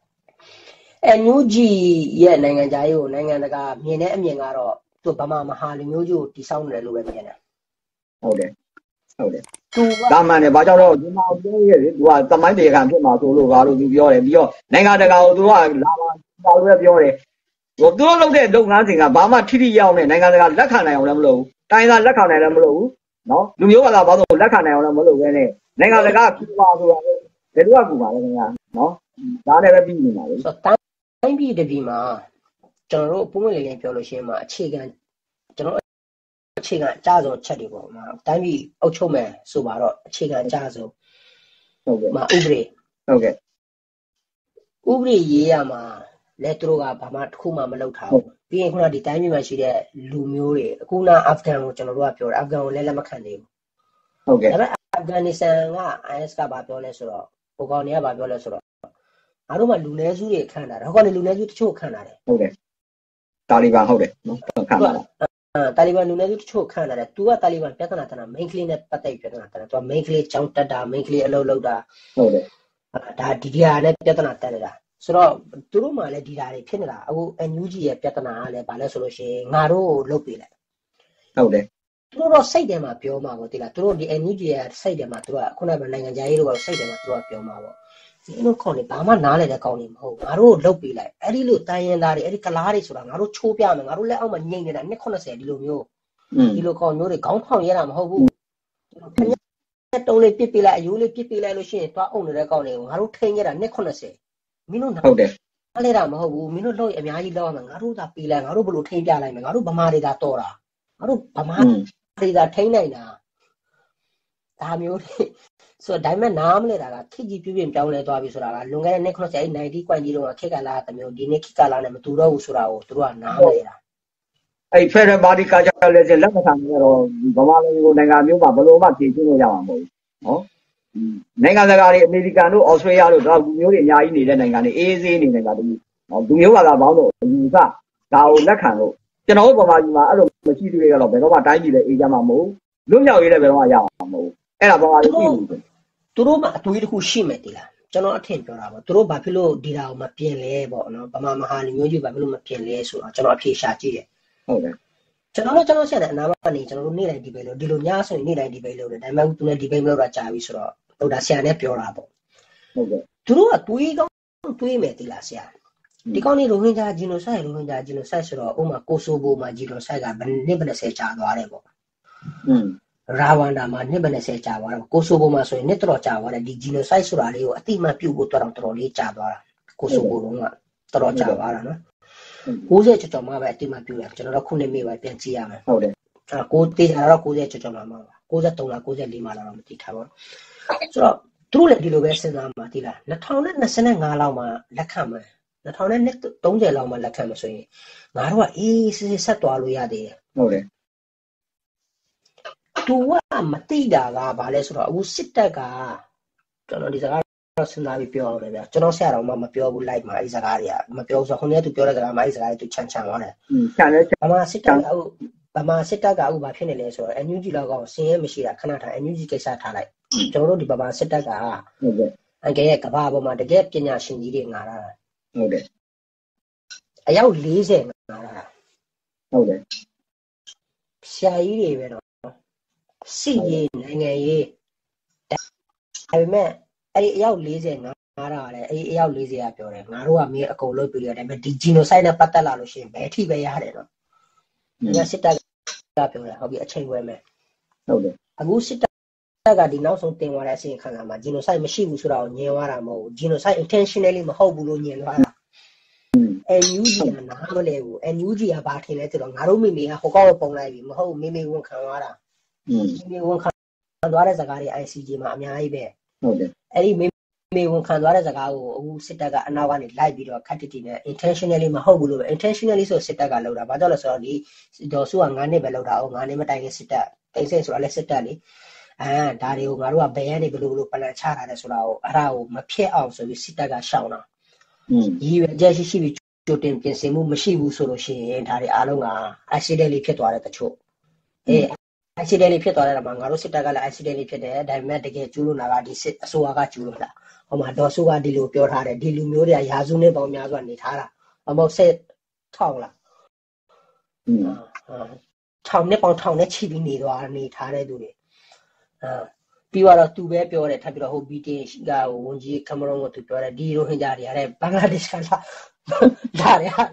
NUG ရဲ့နိုင်ငံသားရေးကိုနိုင်ငံတကာမြင်တဲ့အမြင်ကတော့သူဗမာမဟာလူမျိုးကြီးကိုတိဆောက်နေတယ်လို့ပဲမြင်တယ်ဟုတ်တယ်ဟုတ်တယ်သူကဒါမှန်တယ်ဘာကြောင့်တော့ဒီမှာပြောရဲလေသူကသမိုင်းတရားခံဖြစ်မှာဆိုလို့ဘာလို့သူပြောတယ်ပြီးတော့နိုင်ငံတကာကိုသူကလာပါလို့ပြောတယ်သူတို့လုပ်တဲ့လုပ်ငန်းစဉ်ကဘာမှထိထိရောက်နေနိုင်ငံတကာလက်ခံနိုင်အောင်လည်းမလုပ်ဘူးတိုင်းသားလက်ခံနိုင်လည်းမလုပ်ဘူးနော်လူမျိုးကလာဘာလို့လက်ခံနိုင်အောင်လည်းမလုပ်ဘဲနဲ့နိုင်ငံတကာကဘာဆိုတာဘယ်လိုကကူပါလဲခင်ဗျာနော်ဒါနဲ့ပဲပြီးနေတာလေဆိုတော့တိုင်းပြည်တစ်ပြည်မှာကျွန်တော်တို့ပုံမှန်လေးပြောလို့ရှိရင်မှာအခြေခံကျွန်တော်အခြေခံအကြဆုံးချက်တွေပေါ့မှာတိုင်းပြည်အုပ်ချုပ်မယ်ဆိုပါတော့အခြေခံအကြဆုံးဟုတ်ကဲ့မှာဥပဒေဟုတ်ကဲ့ဥပဒေရေးရမှာလက်သူတို့ကဘာမှတစ်ခုမှမလုပ်ထားဘူးပြီးရင်ခုနဒီတိုင်းပြည်မှာရှိတဲ့လူမျိုးတွေအခုနအာဖဂန်ကိုကျွန်တော်တို့ကပြောတယ်အာဖဂန်ကိုလည်းလက်မခံသေးဘူးဟုတ်ကဲ့ဒါပေမဲ့အာဖဂန်နစ္စတန်က IS ကဘာပြောလဲဆိုတော့ဟိုကောင်တွေကဘာပြောလဲဆိုတော့ငါတို့မှလူနည်းစုတွေခံတာဟိုကောင်တွေလူနည်းစုတချို့ခံတာတယ်ဟုတ်တယ်တာလီဘန်ဟုတ်တယ်နော်ခံတာတာလီဘန်လူနည်းစုတချို့ခံတာတယ်သူကတာလီဘန်ပြဿနာတနာ main ကလေးနဲ့ပတ်သက်ပြဿနာတနာသူက main ကလေးချောင်းတက်တာ main ကလေးအလုပ်လုပ်တာဟုတ်တယ်ဒါဒီဒီဟာနဲ့ပြဿနာတက်နေတာဆိုတော့သူတို့မှလည်းဒီဓာတွေဖြစ်နေတာအခု NUG ရဲ့ပြဿနာကလည်းဘာလဲဆိုလို့ရှိရင်ငါတို့လုပ်ပေးလိုက်ဟုတ်တယ်သူတို့တော့စိတ်ထဲမှာပြောမှာပေါ့တိလားသူတို့ဒီ NUG ရဲ့စိတ်ထဲမှာသူကခုနကနိုင်ငံခြားရေးတို့ကစိတ်ထဲမှာသူကပြောမှာပေါ့ဒီလိုခေါင်းနေဘာမှနားလည်တဲ့ကောင်းနေမဟုတ်ငါတို့လုပ်ပေးလိုက်အဲ့ဒီလိုတိုင်းရင်သားတွေအဲ့ဒီကလားတွေဆိုတာငါတို့ချိုးပြမယ်ငါတို့လက်အောက်မှာညိမ့်နေတာ290ဒီလိုမျိုးဒီလိုကောင်မျိုးတွေခေါင်းဖောင်ရတာမဟုတ်ဘူးခင်ဗျတုံးလေးပစ်ပေးလိုက်အယိုးလေးပစ်ပေးလိုက်လို့ရှိရင်သွားအုံနေတဲ့ကောင်တွေကိုငါတို့ထိန်ရတာ290မင်းတို့ဟုတ်တယ်အဲ့လေတာမဟုတ်ဘူးမင်းတို့လို့အများကြီးလောက်ရမယ်ငါတို့သာပေးလိုက်ငါတို့ဘယ်လိုထိန်ပြလိုက်မယ်ငါတို့ဗမာတွေသာတော်တာငါတို့ဗမာတွေသာထိန်နိုင်တာဒါမျိုးတွေဆိုတော့ဒါပေမဲ့နားမလဲတာကခေတ်ကြီးပြင်းပြောင်းလဲသွားပြီဆိုတာကလွန်ခဲ့တဲ့နှစ်90 90 ကွိုင်းကြီးတော့ခေတ်ကလာတဲ့မျိုးဒီနေ့ခေတ်ကလာနဲ့မတူတော့ဘူးဆိုတာကိုသူတို့ကနားမလဲတာအဲ့ Federal Party Culture လည်းလက်မခံတော့ဗမာလူကိုနိုင်ငံမျိုးမှာဘယ်လိုမှဖြည့်ရှင်းလို့ရမှာမဟုတ်ဘူးနော်နိုင်ငံတကာတွေအမေရိကန်တို့ဩစတြေးလျတို့ဒါလူမျိုးတွေအများကြီးနေတဲ့နိုင်ငံတွေအေးဆေးနေနေတာတူနော်လူမျိုးဘာသာပေါင်းတော့ယူဆဒါကိုလက်ခံလို့ကျွန်တော်တို့ဗမာပြည်မှာအဲ့လိုမရှိသေးရတော့ဘယ်တော့မှတိုင်းပြည်လည်းအေးချမ်းမှာမဟုတ်လွတ်မြောက်ရေးလည်းဘယ်တော့မှရမှာမဟုတ်အဲ့ဒါဗမာလူပြည်သူတို့မှအတွေးတစ်ခုရှိမယ်တိလားကျွန်တော်အထင်ပြောတာပေါ့သူတို့ဘာဖြစ်လို့ဒီတာကိုမပြင်လဲပေါ့နော်ဗမာမဟာလူမျိုးကြီးဘာဖြစ်လို့မပြင်လဲဆိုတော့ကျွန်တော်အဖြေရှာကြည့်တယ်ဟုတ်တယ်ကျွန်တော်ဆက်တဲ့အနာမကနေကျွန်တော်တို့နေ့တိုင်းဒီဘက်လို့ဒီလိုညဆိုရင်နေ့တိုင်းဒီဘက်လို့တယ်ဒါပေမဲ့သူလည်းဒီဘက်မလို့တာကြာပြီဆိုတော့ဟိုဒါဆရာနဲ့ပြောတာပေါ့ဟုတ်ကဲ့သူတို့ကတွေးကောင်းတွေးမယ်တိလားဆရာဒီကောင်းနေရိုဟင်ဂျာဂျီနိုဆိုက်ဆိုတော့ဥမာကိုဆိုဘိုမှာဂျီနိုဆိုက်ကဘယ်နှစ်ဘယ်20ကြာသွားတယ်ပေါ့ရာဝန္ဒာမှာနှစ်ဘယ်20ကြာသွားတယ်ကိုဆိုဘိုမှာဆိုရင်နှစ်တော်ကြာသွားတယ်ဒီဂျီနိုဆိုက်ဆိုတာလေးကိုအတိမတ်ပြုတ်ဖို့တော်တော်လေးကြာသွားတာကိုဆိုဘိုကတော်တော်ကြာသွားတာနော်90ကျော်မှပဲအတိမတ်ပြုတ်တယ်ကျွန်တော်တို့ခုနှစ်မိပဲပြန်ကြည့်ရမယ်ဟုတ်တယ်အဲ့ကိုတေးကြတော့90ကျော်မှပါ93လား94မှတော့မသိထားပါဘူးဆိုတော့သူတို့လည်းဒီလိုပဲစဉ်းစားမှာတိလား2025လောက်မှလက်ခံမယ်2030လောက်မှလက်ခံမယ်ဆိုရင်ငါတို့ကအေးစစ်စစ်ဆက်သွားလို့ရသေးတယ်ဟုတ်တယ်သူကမသိတာကဘာလဲဆိုတော့အခုစစ်တပ်ကကျွန်တော်ဒီစကားတော့စဉ်းစားပြီးပြောအောင်လေဗျာကျွန်တော်ဆရာတော်မှမပြောဘူးလိုက်မှာအဲ့စကားတွေကမပြောဆိုခုနကသူပြောတဲ့စကားမှအဲ့စကားတွေသူချန်သွားတယ်ချန်လဲဗမာစစ်တပ်ကအခုဘာဖြစ်နေလဲဆိုတော့ NUG လောက်ကောင်စင်းရဲမရှိတာခဏထား NUG ကိစ္စထားလိုက်ကျွန်တော်တို့ဒီဗမာစစ်တပ်ကဟုတ်ကဲ့အကယ်ကဘာပေါ်မှာတကယ်ပညာရှင်ကြီးတွေငါတာဟုတ်တယ်အယောက်40ငါတာဟုတ်တယ်ဆရာကြီးတွေပဲတော့စစ်ရေးနိုင်ငံရေးဒါပေမဲ့အဲ့ဒီအယောက်40ငါတာလည်းအဲ့ဒီအယောက်40ကပြောတယ်ငါတို့ကမင်းအကုန်လုပ်ပြီးရတယ်ဒါပေမဲ့ဒီဂျီနိုဆိုက်နဲ့ပတ်သက်လာလို့ရှိရင်ဘယ်အထိပဲရတယ်တော့ဒီစစ်တပ်ကပြောတယ်ဟုတ်ပြီအချိန်ဝဲမယ်ဟုတ်တယ်အခုစစ်တပ်ကဒီနောက်ဆုံးတင်သွားတဲ့အစီအခံမှာဂျီနိုဆိုက်မရှိဘူးဆိုတာကိုညင်သွားတာမဟုတ်ဘူးဂျီနိုဆိုက် intentionally မဟုတ်ဘူးလို့ညင်သွားတာ NUG ကနားမလဲဘူး NUG ကဘာထင်လဲဆိုတော့ငါတို့မိမိကဟိုကောက်ပုံလိုက်ပြီမဟုတ်မိမိဝန်ခံသွားတာမိမိဝန်ခံသွားတဲ့စကားတွေ ICJ မှာအများကြီးပဲဟုတ်တယ်အဲ့ဒီမိဝန်ခံသွားတဲ့စကားကိုအခုစစ်တပ်ကအနောက်ကနေလိုက်ပြီးတော့ခတ်တီနဲ့ intentionally မဟုတ်ဘူးလို့ပဲ intentionally ဆိုစစ်တပ်ကလုပ်တာဘာကြောင့်လဲဆိုတော့ဒီဒေါ်စုက9နှစ်ပဲလုပ်တာ9နှစ်မတိုင်ခင်စစ်တပ်တိတ်ဆိတ်ဆိုတာလဲစစ်တပ်လေဒါတွေကိုငါတို့ကဘယ်ကနေဘယ်လိုပလန်ချထားတယ်ဆိုတာကိုအဲ့ဒါကိုမဖြစ်အောင်ဆိုပြီးစစ်တပ်ကရှောင်တာရည်ရွယ်ချက်ရှိပြီးကြိုတင်ပြင်ဆင်မှုမရှိဘူးဆိုလို့ရှိရင်ဒါတွေအားလုံးက accidentally ဖြစ်သွားတဲ့တချို့accidentally ဖြစ်သွားတဲ့မှာငါတို့စစ်တပ်ကလည်း accidentally ဖြစ်တယ်ဒါပေမဲ့တကယ်ကျူးလွန်တာကဒီစစ်အစိုးရကကျူးလွန်တာဟိုမှာဒေါ်စုကဒီလိုပြောထားတယ်ဒီလူမျိုးတွေကရာစုနှစ်ပေါင်းများစွာနေထားတာအမောက်ဆက်ထောင်လားထောင်နှစ်ပေါင်းထောင်နဲ့ချီပြီးနေထားတဲ့သူတွေပြီးတော့သူပဲပြောတယ်ထပ်ပြီးတော့ဟို BTN ကဝန်ကြီးကမရွန်ကသူပြောတယ်ဒီရိုဟင်ဂျာတွေရတယ်ဘင်္ဂလားဒေ့ရှ်ကလာတယ်ဟာ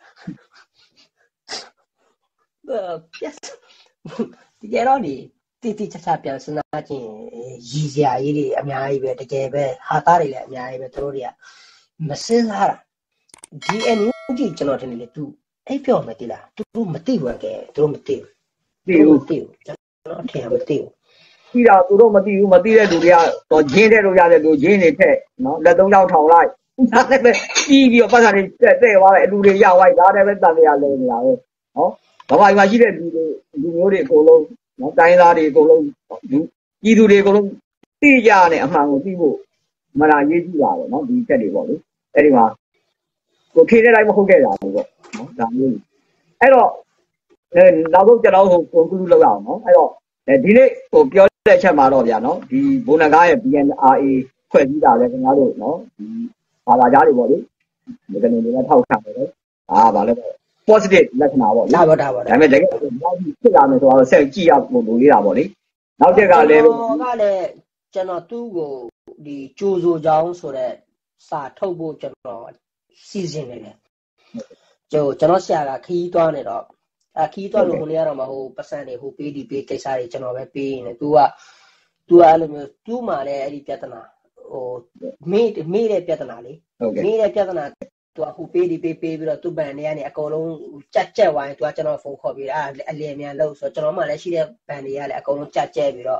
ဒီကြတော့ဒီတိကျကျပြန်စဉ်းစားကြည့်ရည်စရာကြီးတွေအများကြီးပဲတကယ်ပဲဟာသားတွေလည်းအများကြီးပဲသူတို့တွေကမစဉ်းစားတာ GNU ကြီးကျွန်တော်ထင်တယ်လေသူအဲ့ပြောမယ်တိလားသူမသိဘူးကဲသူတို့မသိဘူးကျွန်တော်ထင်မသိဘူးပြီးတော့သူတို့မသိဘူးမသိတဲ့လူတွေကတော့ဂျင်းတဲ့လို့ရတဲ့လူဂျင်းတွေထက်နော်လက်သုံးချောင်းထောင်လိုက်ဒါလည်းပဲပြီးပြီးတော့ပတ်စံတွေတဲ့သွားတယ်အလူတွေရဝိုက်ဒါလည်းပဲတန်လျာလဲနေတာပဲနော်ဘာမှမရှိတဲ့လူမျိုးတွေအကုန်လုံးနော်တိုင်းသားတွေအကုန်လုံးပြည်သူတွေအကုန်လုံးသိကြတယ်အမှန်ကိုသိဖို့မလားရေးကြည့်တာပေါ့နော်ဒီချက်တွေပေါ့လေအဲ့ဒီမှာကိုဖြေတဲ့တိုင်းမဟုတ်ခဲ့တာဘူးပေါ့နော်ဒါမျိုးအဲ့တော့နောက်ဆုံးကျွန်တော်ဟိုကွန်ကရူလောက်ရအောင်နော်အဲ့တော့ဒီနေ့ဟိုပြောတဲ့အချက်မှာတော့ဗျာနော်ဒီဘုံနဂါရဲ့ BNRA ဖွဲ့စည်းတာလဲခင်ဗျားတို့နော်ဒီဘာသာကြားတွေပေါ့လေဒီကနေလည်းထောက်ခံတယ်ဗာလဲ positive လက္ခဏာပေါ့ဒါပေါ့ဒါပေမဲ့တကယ်နောက်ဖြစ်လာမယ်ဆိုတော့ဆက်ကြည့်ရဖို့လိုသေးတာပေါ့လေနောက်တက်ကလည်းကျွန်တော်သူ့ကိုဒီကြိုးစိုးချောင်းဆိုတဲ့စာထုတ်ဖို့ကျွန်တော်စီစဉ်နေတယ်ကျွန်တော်ဆရာကခီးသွားနေတော့ခီးသွားလို့ဟိုနေရာတော့မဟုတ်ပတ်စံတွေဟိုပေးဒီပေးကိစ္စတွေကျွန်တော်ပဲပေးနေတယ် तू အဲ့လိုမျိုး तू မှလည်းအဲ့ဒီပြဿနာဟိုမေးတဲ့ပြဿနာလေမေးတဲ့ပြဿနာ तू ဟိုပေးဒီပေးပြီးတော့ तू ဘန်တွေကနေအကုန်လုံးကြက်ဝိုင်း तू ကျွန်တော်ဖုန်းခေါ်ပြီးအလျင်မြန်လို့ဆိုတော့ကျွန်တော်မှလည်းရှိတဲ့ဘန်တွေကလည်းအကုန်လုံးကြက်ပြီးတော့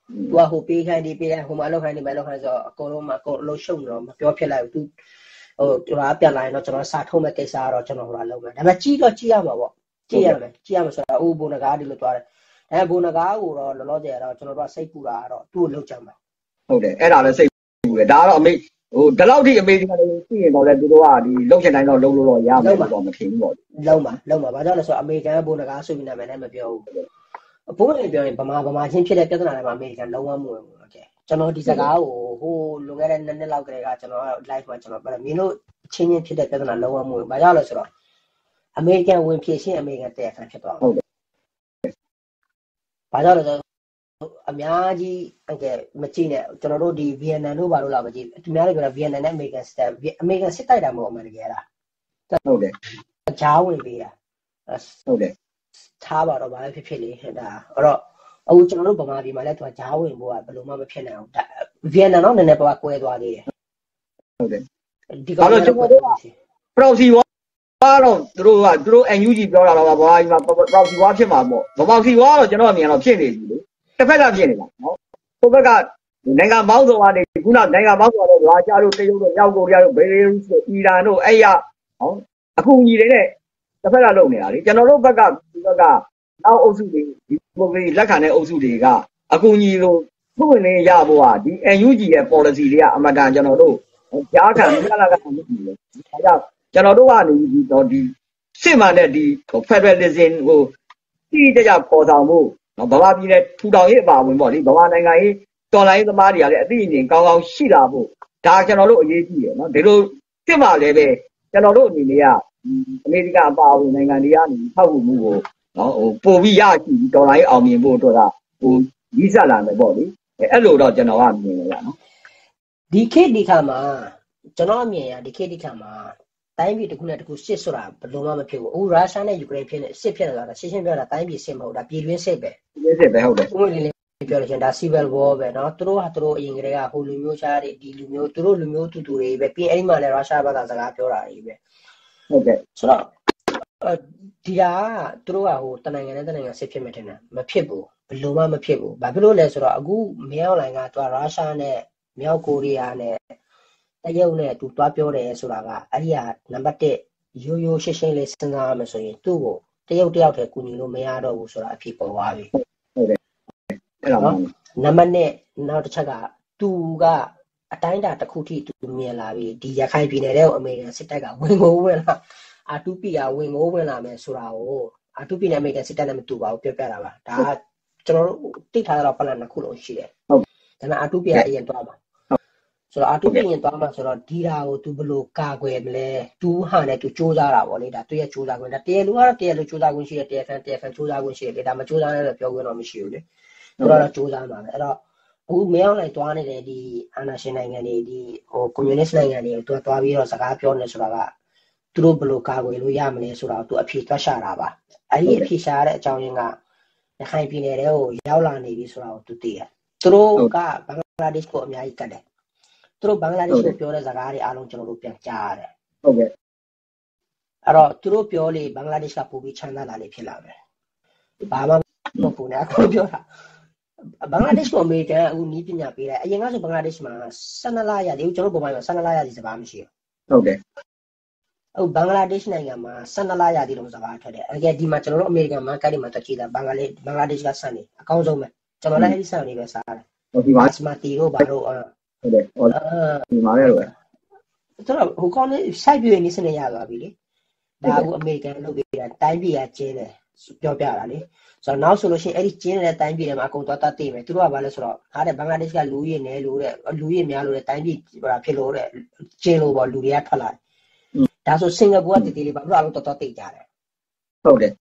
သူကဟိုပေးခိုင်းဒီပေးခိုင်းဟိုမှာလောက်ခိုင်းဒီမှာလောက်ခိုင်းဆိုအကုန်လုံးမှာအကုန်လုံးရှုံတော့မပြောဖြစ်လိုက်ဘူးဟိုကျွန်တော်ပြန်လာရင်တော့ကျွန်တော်စာထုံးမဲ့ကိစ္စကတော့ကျွန်တော်ဟိုလာလုပ်မယ်ဒါပေမဲ့ကြီးတော့ကြီးရမှာပေါ့ကြီးရမယ်ဆိုတာအိုးဘုံနဂါဒီလိုသွားတယ်ဘုံနဂါကိုတော့လောလောဆယ်တော့ကျွန်တော်တို့စိတ်ပူတာတော့သူ့ကိုလောက်ကြမှာဟုတ်တယ်အဲ့ဒါလည်းစိတ်ပူတယ်ဒါကတော့အမေဟိုဒီလောက်ထိအမေဒီကလည်းသိရင်တော့လေသူတို့ကဒီလုံချင်တိုင်းတော့လုံလို့တော့ရမယ်တော့မထင်ဘူးပေါ့လုံပါဘာကြောင့်လဲဆိုတော့အမေရိကန်ဘုံနဂါဆိုပြီးနာမည်နဲ့မပြောဘူးဘုံနဲ့ပြောရင်ဗမာချင်းဖြစ်တဲ့ပြဿနာတွေမှာအမေရိကန်လုံးဝမဝင်ဘူးokayကျွန်တော်ဒီစကားကိုဟိုလွန်ခဲ့တဲ့2နှစ်လောက်ကတည်းကကျွန်တော် live မှာကျွန်တော်ပြောတယ်မင်းတို့ချင်းဖြစ်တဲ့ပြဿနာလုံးဝမဝင်ဘာကြောင့်လဲဆိုတော့အမေရိကန်ဝင်ဖြစ်ရှင်းအမေရိကန်တဲ့အခါဖြစ်သွားဟုတ်တယ်ဘာကြောင့်လဲဆိုအများကြီးမကြည့်နဲ့ကျွန်တော်တို့ဒီဗီယက်နမ်တို့ဘာလို့လာမကြည့်သူများတွေကဗီယက်နမ်နဲ့အမေရိကန်စစ်တိုက်တာမဟုတ်အမှန်တကယ်လားဟုတ်တယ်ကြားဝင်ပေးတာဟုတ်တယ်ထားပါတော့ဗာဖြစ်ဖြစ်လေဒါအဲ့တော့အခုကျွန်တော်တို့ဗမာပြည်မှာလည်းသူကကြားဝင်ဖို့ကဘယ်လိုမှမဖြစ်နိုင်ဘူးဗီယက်နမ်တော့နည်းနည်းပါးကွဲသွားသေးတယ်ဟုတ်တယ်ဒီကတော့ကျွန်တော်တို့က proxy war တော့သူတို့ NUG ပြောတာတော့ဗမာပြည်မှာ proxy war ဖြစ်မှာပေါ့ proxy war တော့ကျွန်တော်အမြင်တော့ဖြစ်နေပြီလေတစ်ဖက်ကဖြစ်နေတာနော်ဟိုဘက်ကနိုင်ငံပေါင်းစုံကနေခုနနိုင်ငံပေါင်းစုံတော့လာကြတို့တရုတ်တို့မြောက်ကိုရီးယားတို့ဘေလီရုစ်တို့အီရန်တို့အဲ့ရဟောအခုညီတွေနဲ့တစ်ဖက်ကလုပ်နေတာလေကျွန်တော်တို့ဘက်ကဒီဘက်ကနောက်အုပ်စုတွေဒီပုံစံလက်ခံတဲ့အုပ်စုတွေကအကူညီလို့သူ့ဝင်နေရဖို့ဟာဒီ NUG ရဲ့ policy တွေကအမတန်ကျွန်တော်တို့ကြားခံပြလာကမှမကြည့်ဘူး။ဒါကြောင့်ကျွန်တော်တို့ကနေဒီစစ်မှန်တဲ့ဒီ federalism ကိုတိတိကျကျပေါ်ဆောင်ဖို့နော်ဗမာပြည်နဲ့ထူထောင်ရေးအပါဝင်ပေါ့လေဗမာနိုင်ငံရေးတော်လိုင်းသမားတွေကလည်းအသိအမြင်ကောင်းကောင်းရှိလာဖို့ဒါကျွန်တော်တို့အရေးကြီးတယ်နော်ဒီလိုစစ်မှလည်းပဲကျွန်တော်တို့အနေနဲ့ကအမေရိကန်အပါဝင်နိုင်ငံတွေကနေထောက်ကူမှုကိုနော်ဟိုပို့ပြီးရရှိပြီးဒေါ်လာရေးအောင်မြင်ဖို့အတွက်ကဟိုကြီးစက်လာမယ်ပေါ့လေအဲ့လိုတော့ကျွန်တော်ကမြင်နေရနော်ဒီခေတ်ဒီခါမှာကျွန်တော်အမြင်ရဒီခေတ်ဒီခါမှာတိုင်းပြည်တစ်ခုနဲ့တစ်ခုစစ်ဆိုတာဘယ်လိုမှမဖြစ်ဘူးအခုရုရှားနဲ့ယူကရိန်းဖြစ်နေစစ်ဖြစ်နေတာရှင်းပြောတာတိုင်းပြည်စစ်မဟုတ်တာပြည်တွင်းစစ်ပဲပြည်တွင်းစစ်ပဲဟုတ်တယ်ဥပမာလေးပြောလို့ရှင်ဒါ civil war ပဲเนาะသူတို့ဟာသူတို့အရင်ကတည်းကဟိုလူမျိုးရှားတွေဒီလူမျိုးသူတို့လူမျိုးတူတူတွေပဲပြီးအဲ့မှာလည်းရုရှားဘာသာစကားပြောတာတွေပဲဟုတ်ကဲ့ဆိုတော့ဒီဟာသူတို့ကဟိုတနိုင်ငံနဲ့တနိုင်ငံစစ်ဖြစ်မယ်ထင်တယ်မဖြစ်ဘူးဘယ်လိုမှမဖြစ်ဘူးဘာဖြစ်လို့လဲဆိုတော့အခုမြောက်လိုင်းကသူကရုရှားနဲ့မြောက်ကိုရီးယားနဲ့တရုတ်နဲ့သူတွားပြောတယ်ဆိုတာကအဲ့ဒီကနံပါတ်1ရိုးရိုးရှင်းရှင်းလေးစဉ်းစားရမယ်ဆိုရင်သူ့ကိုတရုတ်တယောက်တည်းကူညီလို့မရတော့ဘူးဆိုတာအဖြစ်ပေါ်သွားပြီဟုတ်တယ်အဲ့ဒါနံပါတ်2နောက်တစ်ချက်ကသူကအတိုင်းအတာတစ်ခုထိသူမြင်လာပြီဒီရခိုင်ပြည်နယ်တဲ့အမေရိကန်စစ်တပ်ကဝင်ကိုဝင်လာR2P ကဝင်ကိုဝင်လာမယ်ဆိုတာကို R2P နဲ့အမေရိကန်စစ်တပ်နဲ့မတူပါဘူးပြောပြတာပါဒါကျွန်တော်တို့သိထားတော့ plan တစ်ခုလုံးရှိတယ်ဟုတ်ဒါပေမဲ့ R2P ကအရင်သွားမှာဆိုတော့ R2P ရင်သွားမှာဆိုတော့ဒီဓာကို तू ဘယ်လိုကာကွယ်မလဲ तू ဟာနဲ့ तू စူးစမ်းတာပေါ့လေဒါသူရဲ့စူးစမ်းခွင့်ဒါတရားလူကတော့တရားလူစူးစမ်းခွင့်ရှိတယ်တရားဖန်စူးစမ်းခွင့်ရှိတယ်ဒါမစူးစမ်းလည်းပြောခွင့်တော့မရှိဘူးလေသူကတော့စူးစမ်းပါမယ်အဲ့တော့အခုမင်းအောင်လိုက်သွားနေတဲ့ဒီအာဏာရှင်နိုင်ငံတွေဒီဟိုကွန်မြူနစ်နိုင်ငံတွေကို तू သွားပြီးတော့စကားပြောနေဆိုတာကသူတို့ဘယ်လိုကာကွယ်လို့ရမလဲဆိုတော့ तू အဖြေတွက်ရှာတာပါအဲ့ဒီအဖြေရှာရတဲ့အကြောင်းရင်းကရခိုင်ပြည်နယ်တွေကိုရောက်လာနေပြီဆိုတာကို तू သိတယ်သူတို့ကဘင်္ဂလားဒေ့ရှ်ကိုအများကြီးကတ်တယ်သူတို့ဘင်္ဂလားဒေ့ရှ်ကိုပြောတဲ့စကားတွေအားလုံးကျွန်တော်တို့ပြန်ကြားရတယ်ဟုတ်ကဲ့အဲ့တော့သူတို့ပြောလေဘင်္ဂလားဒေ့ရှ်ကပို့ပြီးချမ်းသာလာလေဖြစ်လာမယ်ဘာမှမဟုတ်ဘူးねအခုပြောတာဘင်္ဂလားဒေ့ရှ်ကိုအမေရိကန်အခုနီးပညာပေးတယ်အရင်ကဆိုဘင်္ဂလားဒေ့ရှ်မှာ12လရသည်ကျွန်တော်ပုံမှန်မှာ12လရသည်စကားမရှိဘူးဟုတ်တယ်အခုဘင်္ဂလားဒေ့ရှ်နိုင်ငံမှာ12လရသည်လို့စကားထွက်တယ်အဲ့ဒီမှာကျွန်တော်တို့အမေရိကန်မှာကတ်ဒီမှာတက်ကြည့်တာဘင်္ဂလားဒေ့ရှ်ကဆန်နေအကောင်းဆုံးပဲကျွန်တော်လည်းအဲ့ဒီဆန်နေပဲစားတယ်ဟုတ်ဒီမှာစမတီတို့ဘာလို့ဟုတ်တယ်ဟောဒီမှာလည်းလို့ကျွန်တော်ဟိုကောင်းလေး site ပြည့်နေစနေရသွားပြီလေဒါအခုအမေရိကန်လုပ်ပေးတာတိုင်းပြည်ကကျင်းတယ်ပြောပြတာလေဆိုတော့နောက်ဆိုလို့ရှိရင်အဲ့ဒီကျင်းတဲ့တိုင်းပြည်တွေမှာအကုန်သွားတတ်သိမယ်သူတို့ကဘာလဲဆိုတော့ဟာတဲ့ဘင်္ဂလားဒေ့ရှ်ကလူကြီးနေလို့တဲ့လူကြီးများလို့တဲ့တိုင်းပြည်ဖြစ်လို့တဲ့ကျင်းလို့ပေါ့လူတွေကထွက်လာတယ်ဒါဆိုစင်ကာပူကတည်တည်လေးပါဘုရားလုံးတော်တော်သိကြတယ်ဟုတ်တယ်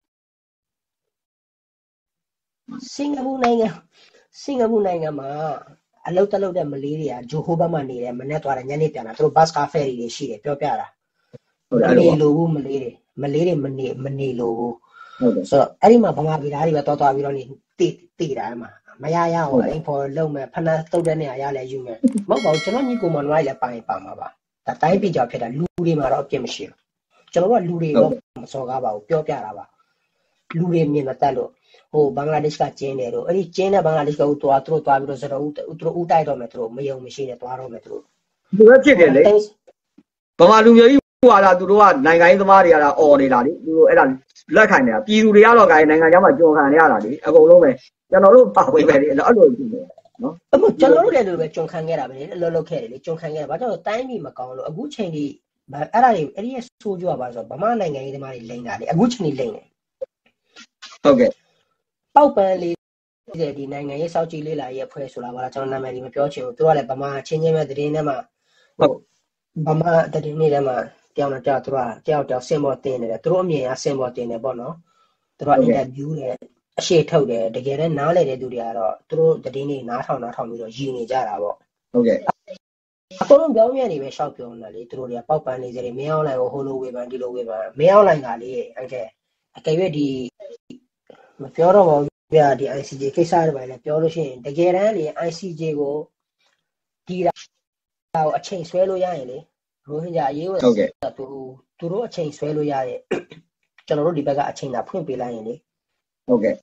စင်ကာပူနိုင်ငံမှာအလုတ်တလုတ်တဲ့မလေးတွေကဂျိုဟိုဘတ်မှာနေတယ်မနေ့သွားတယ်ညနေပြန်လာသူတို့ဘတ်ကားဖယ်ရီတွေရှိတယ်ပြောပြတာဟုတ်တယ်နေလို့ဘူးမလေးတွေမနေလို့ဘူးဟုတ်တယ်ဆိုတော့အဲ့ဒီမှာဗမာပြည်သားတွေပဲတော်ပြီးတော့နေတိတာမှာမရရအောင်အိမ်ဖော်လုံးမယ်ဖဏတုတ်တဲ့နေရာရလဲယူမယ်မဟုတ်ပါဘူးကျွန်တော်ညီကိုမနွားလည်းပါမှာပါဒါတိုင်းပြည်ကြောင့်ဖြစ်တာလူတွေမှာတော့အပြစ်မရှိဘူးကျွန်တော်ကလူတွေတော့မစော်ကားပါဘူးပြောပြတာပါလူတွေမြင်မတတ်လို့ဟိုဘင်္ဂလားဒေ့ရှ်ကကျင်းတယ်တို့အဲ့ဒီကျင်းတဲ့ဘင်္ဂလားဒေ့ရှ်ကသူတို့သွားပြီးတော့စတော့သူတို့ဦးတိုက်တော့မယ်သူတို့မယုံမရှိနဲ့သွားတော့မယ်သူတို့သူလည်းဖြစ်တယ်လေဗမာလူမျိုးကြီးဟွာလာသူတို့ကနိုင်ငံရေးသမားတွေကတော့အော်နေတာလေသူတို့အဲ့ဒါလက်ခံနေတာပြည်သူတွေကတော့ဂိုင်းနိုင်ငံခြားမှာကြုံခံရတာလေအကုန်လုံးပဲကျွန်တော်တို့ပါဝင်ပဲလေအဲ့လိုဖြစ်နေနော်အခုကျွန်တော်တို့လည်းလိုပဲကြုံခံခဲ့တာပဲလေလောလောခဲ့တယ်လေကြုံခံခဲ့တာဘာကြောင့်တိုင်းပြည်မကောင်းလို့အခုချိန်ဒီအဲ့ဒါတွေအဲ့ဒီဆိုးကြွားပါဆိုဗမာနိုင်ငံရေးသမားတွေလိမ့်တာလေအခုချိန်ဒီလိမ့်တယ်ဟုတ်ကဲ့ပေါက်ပန်းလေးဒီနိုင်ငံရေးစောက်ကြည့်လေးလာရဲ့ဖွဲ့ဆိုတာပါလားကျွန်တော်နာမည်ဒီမပြောချင်ဘူးသူကလည်းဗမာချင်းချင်းပဲတည်င်းထဲမှာဟိုဗမာတည်င်းနေထဲမှာကြောင်တော့သူကကြောက်ဆင်ပေါ်တင်နေတယ်သူတို့အမြင်အဆင်ပေါ်တင်နေပေါ့နော်သူတို့အင်တာဗျူးတယ်အရှိထုတ်တယ်တကယ်လည်းနားလေတဲ့သူတွေကတော့သူတို့တည်င်းနေနားထောင်ပြီးတော့ရည်နေကြတာပေါ့ဟုတ်ကဲ့အကုန်လုံးပြောင်းပြန်နေပဲရှောက်ပြောနေတာလေသူတို့တွေကပေါက်ပန်းနေကြတယ်မင်းအောင်လိုင်ကိုဟိုလိုဝေဖန်ဒီလိုဝေဖန်မင်းအောင်လိုင်ကလေအကဲဒီမပြောတော့ပါဘူးဗျာဒီ ICJ ကိစ္စတွေပဲလည်းပြောလို့ရှိရင်တကယ်တမ်းလေ ICJ ကိုဒီတာကိုအချိန်ဆွဲလို့ရရင်လေရိုဟင်ဂျာအရေးကိုသူတို့အချိန်ဆွဲလို့ရရဲ့ကျွန်တော်တို့ဒီဘက်ကအချိန်သာဖွင့်ပေးလိုက်ရင်လေဟုတ်ကဲ့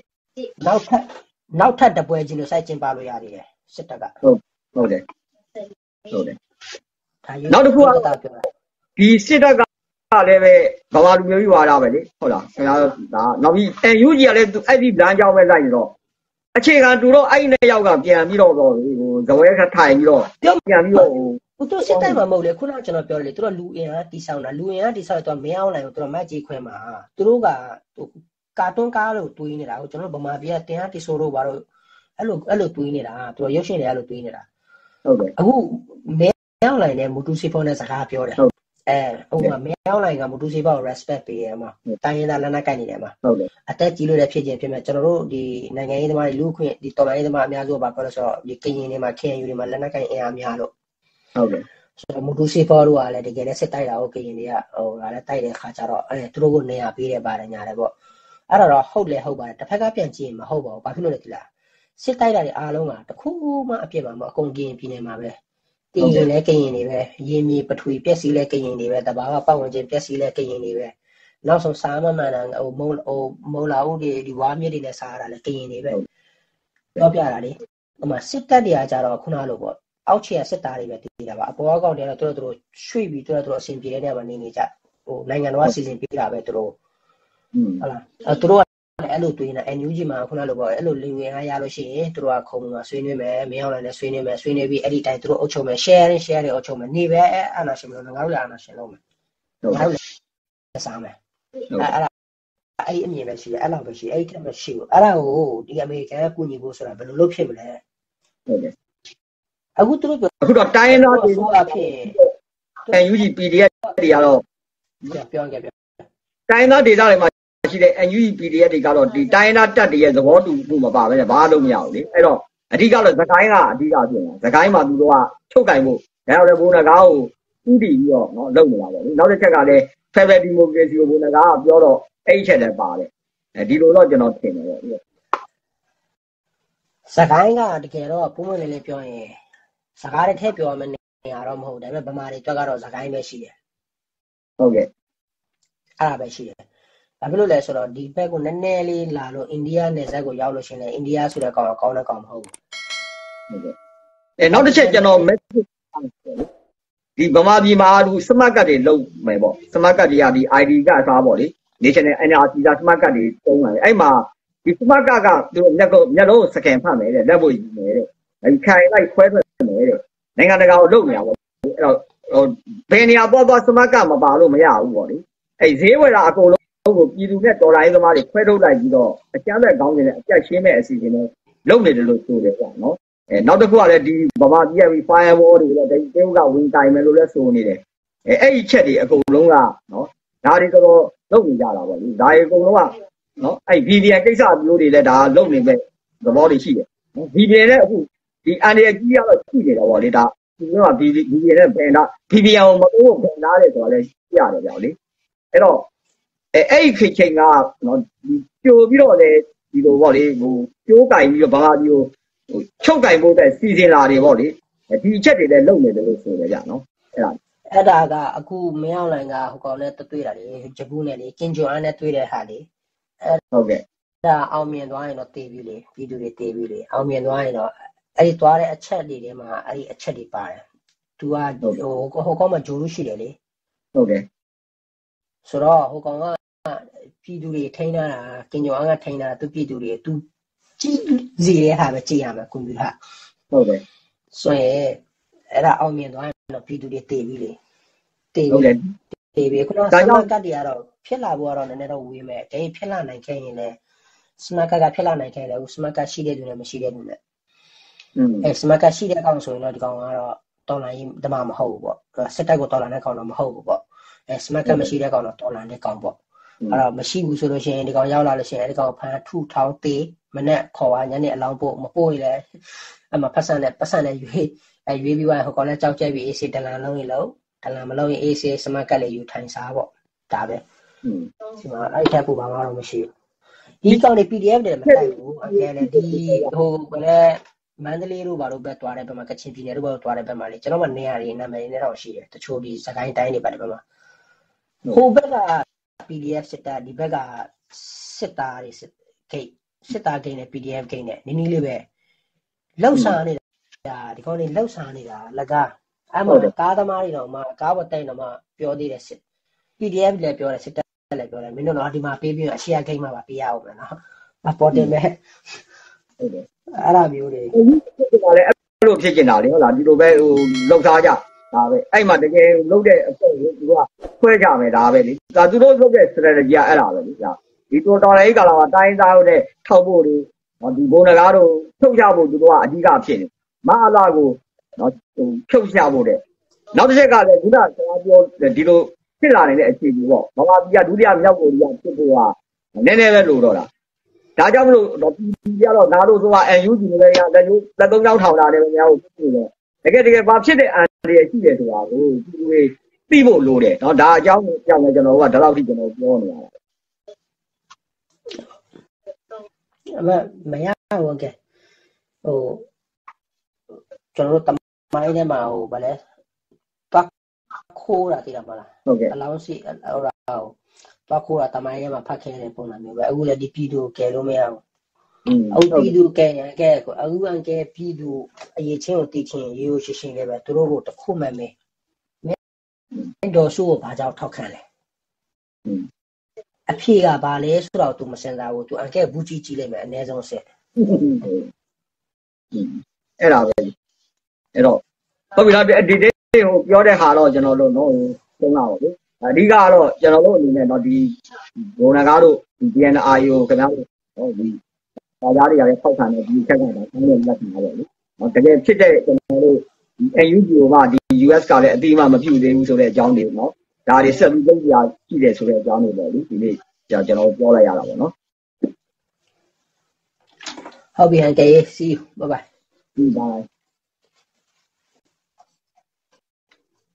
နောက်ထပ်တပွဲချင်းလို့စိုက်ကျင်းပါလို့ရသေးတယ်စစ်တပ်ကဟုတ်တယ်နောက်တစ်ခုကဒီစစ်တပ်ကလည်းပဲဗမာလူမျိုးကြီးဝါဒပဲလေဟုတ်လားခင်ဗျားဒါနောက်ပြီး NUG ကလည်းအဲ့ဒီလမ်းကြောင်းပဲလိုက်နေတော့အခြေခံတူတော့အဲ့နှစ်ယောက်ကပြန်ပြီးတော့ဟိုဇဝဲခထိုင်ပြီးတော့ပြန်ပြီးတော့သူတို့စစ်တပ်မှာမဟုတ်လေခုနကကျွန်တော်ပြောလေသူတို့လူအင်အားတိဆောက်တာလူအင်အားတိဆောက်တော့မင်းအောင်လိုင်ကိုသူတို့မတ်ကြီးခွဲမှာသူတို့ကကာတွန်းကားလို့တွေးနေတာကိုကျွန်တော်ဗမာပြည်ကတင်အားတိဆိုးတော့ဘာလို့အဲ့လိုတွေးနေတာသူတို့ရုပ်ရှင်တွေအဲ့လိုတွေးနေတာဟုတ်တယ်အခုမင်းအောင်လိုင်နဲ့မူတူစီဖုန်းနဲ့စကားပြောတယ်ဟိုမှာမင်းအောင်လိုင်ကမူတူစီဖုန်းကို respect ပေးရမှာတိုင်းရင်းသားလက်နက်ကိုင်နေတယ်မှာဟုတ်တယ်အသက်ကြီးလို့လည်းဖြစ်ခြင်းဖြစ်မဲ့ကျွန်တော်တို့ဒီနိုင်ငံရေးသမားတွေလူခွင့်ဒီတော်လိုင်းရေးသမားအများစုကဘာပြောလဲဆိုတော့ဒီကရင်တွေမှာ KNU တွေမှာလက်နက်ကိုင်အင်အားများလို့ဟုတ်တယ်ဆိုတော့မူတူစီဖုန်းတို့ကလည်းတကယ်လည်းစစ်တိုက်တာဟုတ်ကရင်တွေကဟိုဒါလည်းတိုက်တဲ့ခါကျတော့သူတို့ကိုနေရာပေးတယ်ပါတယ်ညာတယ်ပေါ့အဲ့တော့ဟုတ်လေဟုတ်ပါတယ်တစ်ဖက်ကပြန်ကြည့်ရင်မဟုတ်ပါဘူးဘာဖြစ်လို့လဲဒီလားစစ်တိုက်တာတွေအားလုံးကတခုမှအပြစ်မအကုန်ကရင်ပြည်နယ်မှာပဲကရင်လည်းကရင်တွေပဲရင်းမြေပထဝီပျက်စီးလည်းကရင်တွေပဲတဘာဝပတ်ဝန်းကျင်ပျက်စီးလည်းကရင်တွေပဲနောက်ဆုံးစားမမှန်တာဟိုမုံလာဦးတွေဒီဝါမြစ်တွေနဲ့စားရတာလည်းကရင်တွေပဲပြောပြတာလေဟိုမှာစစ်တပ်တွေကကြတော့ခုနလိုပေါ့အောက်ခြေကစစ်သားတွေပဲတည်တာပါအပေါ်အကောင့်တွေကတော့သူတို့ရွှေ့ပြီးသူတို့အဆင်ပြေတဲ့နေရာမှာနေနေကြဟိုနိုင်ငံတော်ကစီစဉ်ပေးတာပဲသူတို့ဟုတ်လားသူတို့အဲ့လိုတွေးနေ NUG မှာခုနလိုပေါ့အဲ့လိုလေဝင်အားရလို့ရှိရင်သူတို့ကခုံမှာဆွေးနွေးမယ်မင်းအောင်လည်းဆွေးနွေးမယ်ဆွေးနွေးပြီးအဲ့ဒီတိုင်းသူတို့အုပ်ချုပ်မယ် share တွေအုပ်ချုပ်မယ်နေပဲအာနာရှင်မလို့ငါတို့လည်းအာနာရှင်လုပ်မယ်ငါတို့လည်းစားမယ်အဲ့ဒီအမြင်ပဲရှိတယ်အဲ့လောက်ပဲရှိအဲ့ဒီတက်ပဲရှိဘူးအဲ့ဒါကိုဒီအမေရိကန်ကကူညီဖို့ဆိုတာဘယ်လိုလုပ်ဖြစ်မလဲဟုတ်တယ်အခုသူတို့အခုတော့တိုင်းရင်းသားတွေဆိုတာဖြစ် NUG PDF တွေကတော့ပြောတိုင်းရင်းသားဒေသတွေမှာရှိတဲ့ NUG PDF တွေကတော့ဒီတိုင်းသားတက်တွေရဲ့သဘောတူမှုမပါပဲနဲ့ဘာလို့မရဘူးလေအဲ့တော့အဓိကတော့သခိုင်းကအဓိကဖြစ်နေတာသခိုင်းမှာသူတို့ကချုပ်ကင်ဖို့ဒါရောက်တဲ့ဘုံနဂါးကိုဥတည်ပြီးတော့နော်လုပ်နေတာပေါ့လေနောက်တစ်ချက်ကလည်း Federal Democracy ကိုဘုံနဂါးကပြောတော့အဲ့ချက်လည်းပါတယ်ဒီလိုတော့ကျွန်တော်ထင်တယ်ပေါ့သခိုင်းကတကယ်တော့ပုံမှန်လေးပြောရင်စကားတွေထည့်ပြောရမယ်နေရာတော့မဟုတ်ဒါပေမဲ့ဗမာတွေတွက်ကတော့သခိုင်းပဲရှိတယ်ဟုတ်ကဲ့အဲ့ဒါပဲရှိတယ်ဘာဖြစ်လို့လဲဆိုတော့ဒီဘက်ကိုနည်းနည်းလေးလာလို့အိန္ဒိယနယ်စပ်ကိုရောက်လို့ရှိရင်အိန္ဒိယဆိုတဲ့ကောင်အကောင်းတဲ့ကောင်မဟုတ်ဘူးဟုတ်ကဲ့နောက်တစ်ချက်ကျွန်တော် message ဒီဗမာပြည်မှာလူစမတ်ကတ်တွေလုံမယ်ပေါ့စမတ်ကတ်တွေကဒီ ID ကအစားပေါ့လေ National NRC ကစမတ်ကတ်တွေတုံးလာတယ်အဲ့မှာဒီစမတ်ကတ်ကသူမျက်လုံးစကန်ဖတ်မယ်တဲ့လက်ဖို့ယူမယ်တဲ့အဲဒီခိုင်လိုက်ခွဲထွက်မယ်တဲ့နိုင်ငံတကာကိုလုံနေတာပေါ့အဲ့တော့ဘယ်နေရာပေါ်စမတ်ကတ်မပါလို့မရဘူးပေါ့လေအဲ့ဈေးဝယ်တာအကုန်လုံးကိုပြည်သူနဲ့တော်လိုင်းသမားတွေခွဲထုတ်လိုက်ပြီးတော့အကျမ်းမဲ့ခေါင်းစဉ်နဲ့အပြတ်ရှင်းမဲ့အစီအစဉ်နဲ့လုပ်နေတယ်လို့ဆိုတယ်ကြာနော်နောက်တစ်ခုကလည်းဒီဗမာပြည်ရဲ့ firewall တွေလည်းဒီတေးကဝင်တိုင်မယ်လို့လည်းဆိုနေတယ်အဲ့ဒီချက်တွေအကုန်လုံးကနော်ဒါတွေတော်တော်လုပ်နေကြတာပေါ့လေဒါတွေအကုန်လုံးကနော်အဲ့ VPN ကိစ္စမျိုးတွေလည်းဒါလုပ်နေမဲ့သဘောတွေရှိတယ်နော် VPN နဲ့အခုဒီအန်ဒီကြီးကတော့ရှိနေတာပေါ့လေဒါဒီက VPN နဲ့ဘယ်တာ VPN ကိုမအိုးဘယ်သားတယ်ဆိုတာလည်းပြရတယ်ဗျာလေအဲ့တော့အဲ့ဒီခေတ်ချိန်ကနော်ကြိုပြီးတော့လေဒီလိုပေါ့လေဟိုကျိုးကင်ပြီးတော့ဗမာပြည်ကိုဟိုချုပ်ကင်ဖို့တဲ့စီစဉ်လာတွေပေါ့လေဒီအချက်တွေလည်းလုပ်နေတယ်လို့ဆိုရကြနော်အဲ့ဒါကအခုမင်းအောင်လိုင်ကဟိုကောင်နဲ့တွေ့တာလေဂျပူးနဲ့လေကင်ဂျွန်နဲ့တွေ့တဲ့ဟာလေ Okay. ဒါအောင်မြင်သွားရင်တော့တည်ပြီလေပြည်သူတွေတည်ပြီလေအောင်မြင်သွားရင်တော့အဲ့ဒီသွားတဲ့အချက်တွေထဲမှာအဲ့ဒီအချက်တွေပါတယ်။ तू ကဟိုကောင်မှဂျိုးလို့ရှိတယ်လေ Okay. ဆိုတော့ဟိုကောင်ကပြည်သူတွေထိန်းထားတာကင်ဂျော်အန်ကထိန်းထားတာသူပြည်သူတွေ तू ကြည့်စီတဲ့ဟာပဲကြည့်ရမှာကွန်ပျူတာ Okay. ဆိုရင်အဲ့ဒါအောင်မြင်သွားရင်တော့ပြည်သူတွေတည်ပြီလေတည်ပြီ Okay. တည်ပြီခုနကစမတ်ကတ်တွေကတော့ဖြစ်လာဖို့ကတော့နည်းနည်းတော့ဝေးမယ်တကယ်ဖြစ်လာနိုင်ခဲ့ရင်လည်းစမတ်ကတ်ကဖြစ်လာနိုင်ခဲ့တယ်ဦးစမတ်ကတ်ရှိတဲ့သူနဲ့မရှိတဲ့သူနဲ့စမတ်ကတ်ရှိတဲ့ကောင်ဆိုရင်တော့ဒီကောင်ကတော့တော်လိုင်းဓမ္မမဟုတ်ဘူးပေါ့စစ်တပ်ကိုတော်လိုင်းတဲ့ကောင်တော့မဟုတ်ဘူးပေါ့စမတ်ကတ်မရှိတဲ့ကောင်တော့တော်လိုင်းတဲ့ကောင်ပေါ့အဲ့တော့မရှိဘူးဆိုလို့ရှိရင်ဒီကောင်ရောက်လာလို့ရှိရင်ဒီကောင်ဖမ်းထုထောင်းသေးမနဲ့ခေါ်ပါညနေအလောင်းပို့မပို့ရင်လည်းအမှပတ်စံနဲ့ရွေးပြီးသွားဟိုကောင်လည်းကြောက်ကြက်ပြီးအေးစေးတလန်လုံးရင်လုံးတလန်မလုံးရင်အေးစေးစမတ်ကတ်လေးယူထိုင်စားပေါ့ဒါပဲဒီမှာအဲ့ထက်ပိုဘာမှတော့မရှိဘူးဒီကောင်တွေ PDF တွေမတိုက်ဘူးအကယ်လည်းဒီဟိုကလည်းမန္တလေးတို့ဘာလို့ပဲတွားတဲ့ဘက်မှာကချင်ပြည်နယ်တို့ဘာလို့တွားတဲ့ဘက်မှာလေကျွန်တော်ကနေရာတွေနာမည်နဲ့တော့ရှိတယ်တချို့ဒီစကိုင်းတိုင်းတွေပါတယ်ဘက်မှာဟိုဘက်က PDF စစ်တာဒီဘက်ကစစ်တာတွေစစ်တာဂိမ်းနဲ့ PDF ဂိမ်းနဲ့နည်းနည်းလေးပဲလောက်စားနေတာဒီကောင်တွေလောက်စားနေတာလကားအဲ့မှာကားသမားတွေတော့မှကားဝတ်တိုင်တော့မှပြောသေးတယ်စစ် PDF လည်းပြောတယ်စစ်တပ်လည်းပြောတယ်မင်းတို့တော့ဒီမှာပေးပြီးအရှေ့ဂိမ်းမှာပါပေးရအောင်မယ်နော်အပေါ်တင်မဲ့ဟုတ်တယ်အဲ့ဒါမျိုးတွေဖြစ်နေတာလေအဲ့လိုဖြစ်နေတာလေဟုတ်လားဒီလိုပဲဟိုလောက်စားကြဒါပဲအဲ့မှာတကယ်လုတ်တဲ့အဖို့ကိုသူကခွဲကြမယ်ဒါပဲလေဒါသူတို့လုတ်တဲ့ strategy ကအဲ့ဒါပဲလေဒါဒီတော်တော်လေးကာလာမှာတိုင်းသားတို့နဲ့ထောက်ဖို့တွေဒီဘုံနဂါးတို့ထုတ်ရဖို့သူတို့ကအဓိကဖြစ်နေမအလာကိုနော်ဟိုဖြုတ်ရဖို့တဲ့နောက်တစ်ချက်ကလည်းခုနကကျွန်တော်ပြောဒီလိုဖြစ်လာနေတဲ့အခြေအနေပေါ့မမပြည်ကဒုတိယမြောက်ကိုပြည်ဖြစ်ဖို့ကနည်းနည်းပဲလို့တော့တာဒါကြောင့်မလို့ပြည်ကတော့နားလို့ဆိုတာ NUG တွေလည်းလက်သုံးချောင်းထောင်တာလည်းများကိုဖြစ်နေတယ်တကယ်ဘာဖြစ်တဲ့အန်တွေရှိတယ်ဆိုတာကိုသူတွေသိဖို့လိုတယ်နော်ဒါအကြောင်းကြောင့်လည်းကျွန်တော်ကဒီလောက်ထိကျွန်တော်ပြောနေရတာမရဘူးကဲဟိုကျွန်တော်တို့တမိုင်းထဲမှာဟိုဗာလဲပတ်ခိုးတာသိတာမလားဟုတ်ကဲ့အလောင်းစီဟိုပတ်ခိုးတာတမိုင်းထဲမှာဖတ်ခဲ့တဲ့ပုံစံမျိုးပဲအခုလည်းဒီပြည်သူကယ်လို့မရဘူးအခုပြည်သူကယ်ရင်ကဲအခုကဲပြည်သူအရေးချင်းကိုတည်ချင်းရိုးရှင်းလေးပဲသူတို့ကိုတခုမှမဲဒေါ်စုကိုဘာကြောင့်ထောက်ခံလဲအဖြေကဘာလဲဆိုတော့ तू မစင်စားဘူး तू အကဲဘူးကြီးလိုက်မယ်အနည်းဆုံးဆက်အဲ့ဒါပဲအဲ့တော့ဟုတ်ပြီလားဒီနေ့ဟိုပြောတဲ့ဟာတော့ကျွန်တော်တို့နော်သုံးတာပါဗျအဓိကကတော့ကျွန်တော်တို့အနေနဲ့တော့ဒီဘုံနဂါးတို့ဒီ DNR ကိုခင်ဗျားတို့ဟောဒီဒါကြားတွေလည်းဖောက်ခံနေဒီချက်ကတာဆောင်းနေလက်ခံပါပဲလေနော်တကယ်ဖြစ်တဲ့ကျွန်တော်တို့ဒီ NUG ကဒီ US ကလည်းအတိအမှမပြုသေးဘူးဆိုတဲ့အကြောင်းတွေနော်ဒါတွေဆက်ပြီးလုပ်ပြရှိတယ်ဆိုတဲ့အကြောင်းတွေပေါ့လေဒီနေ့ကျွန်တော်ပြောလိုက်ရတာပေါ့နော်ဟုတ်ပြီဟန်တေး see you bye bye bye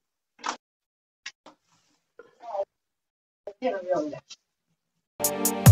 Yeah.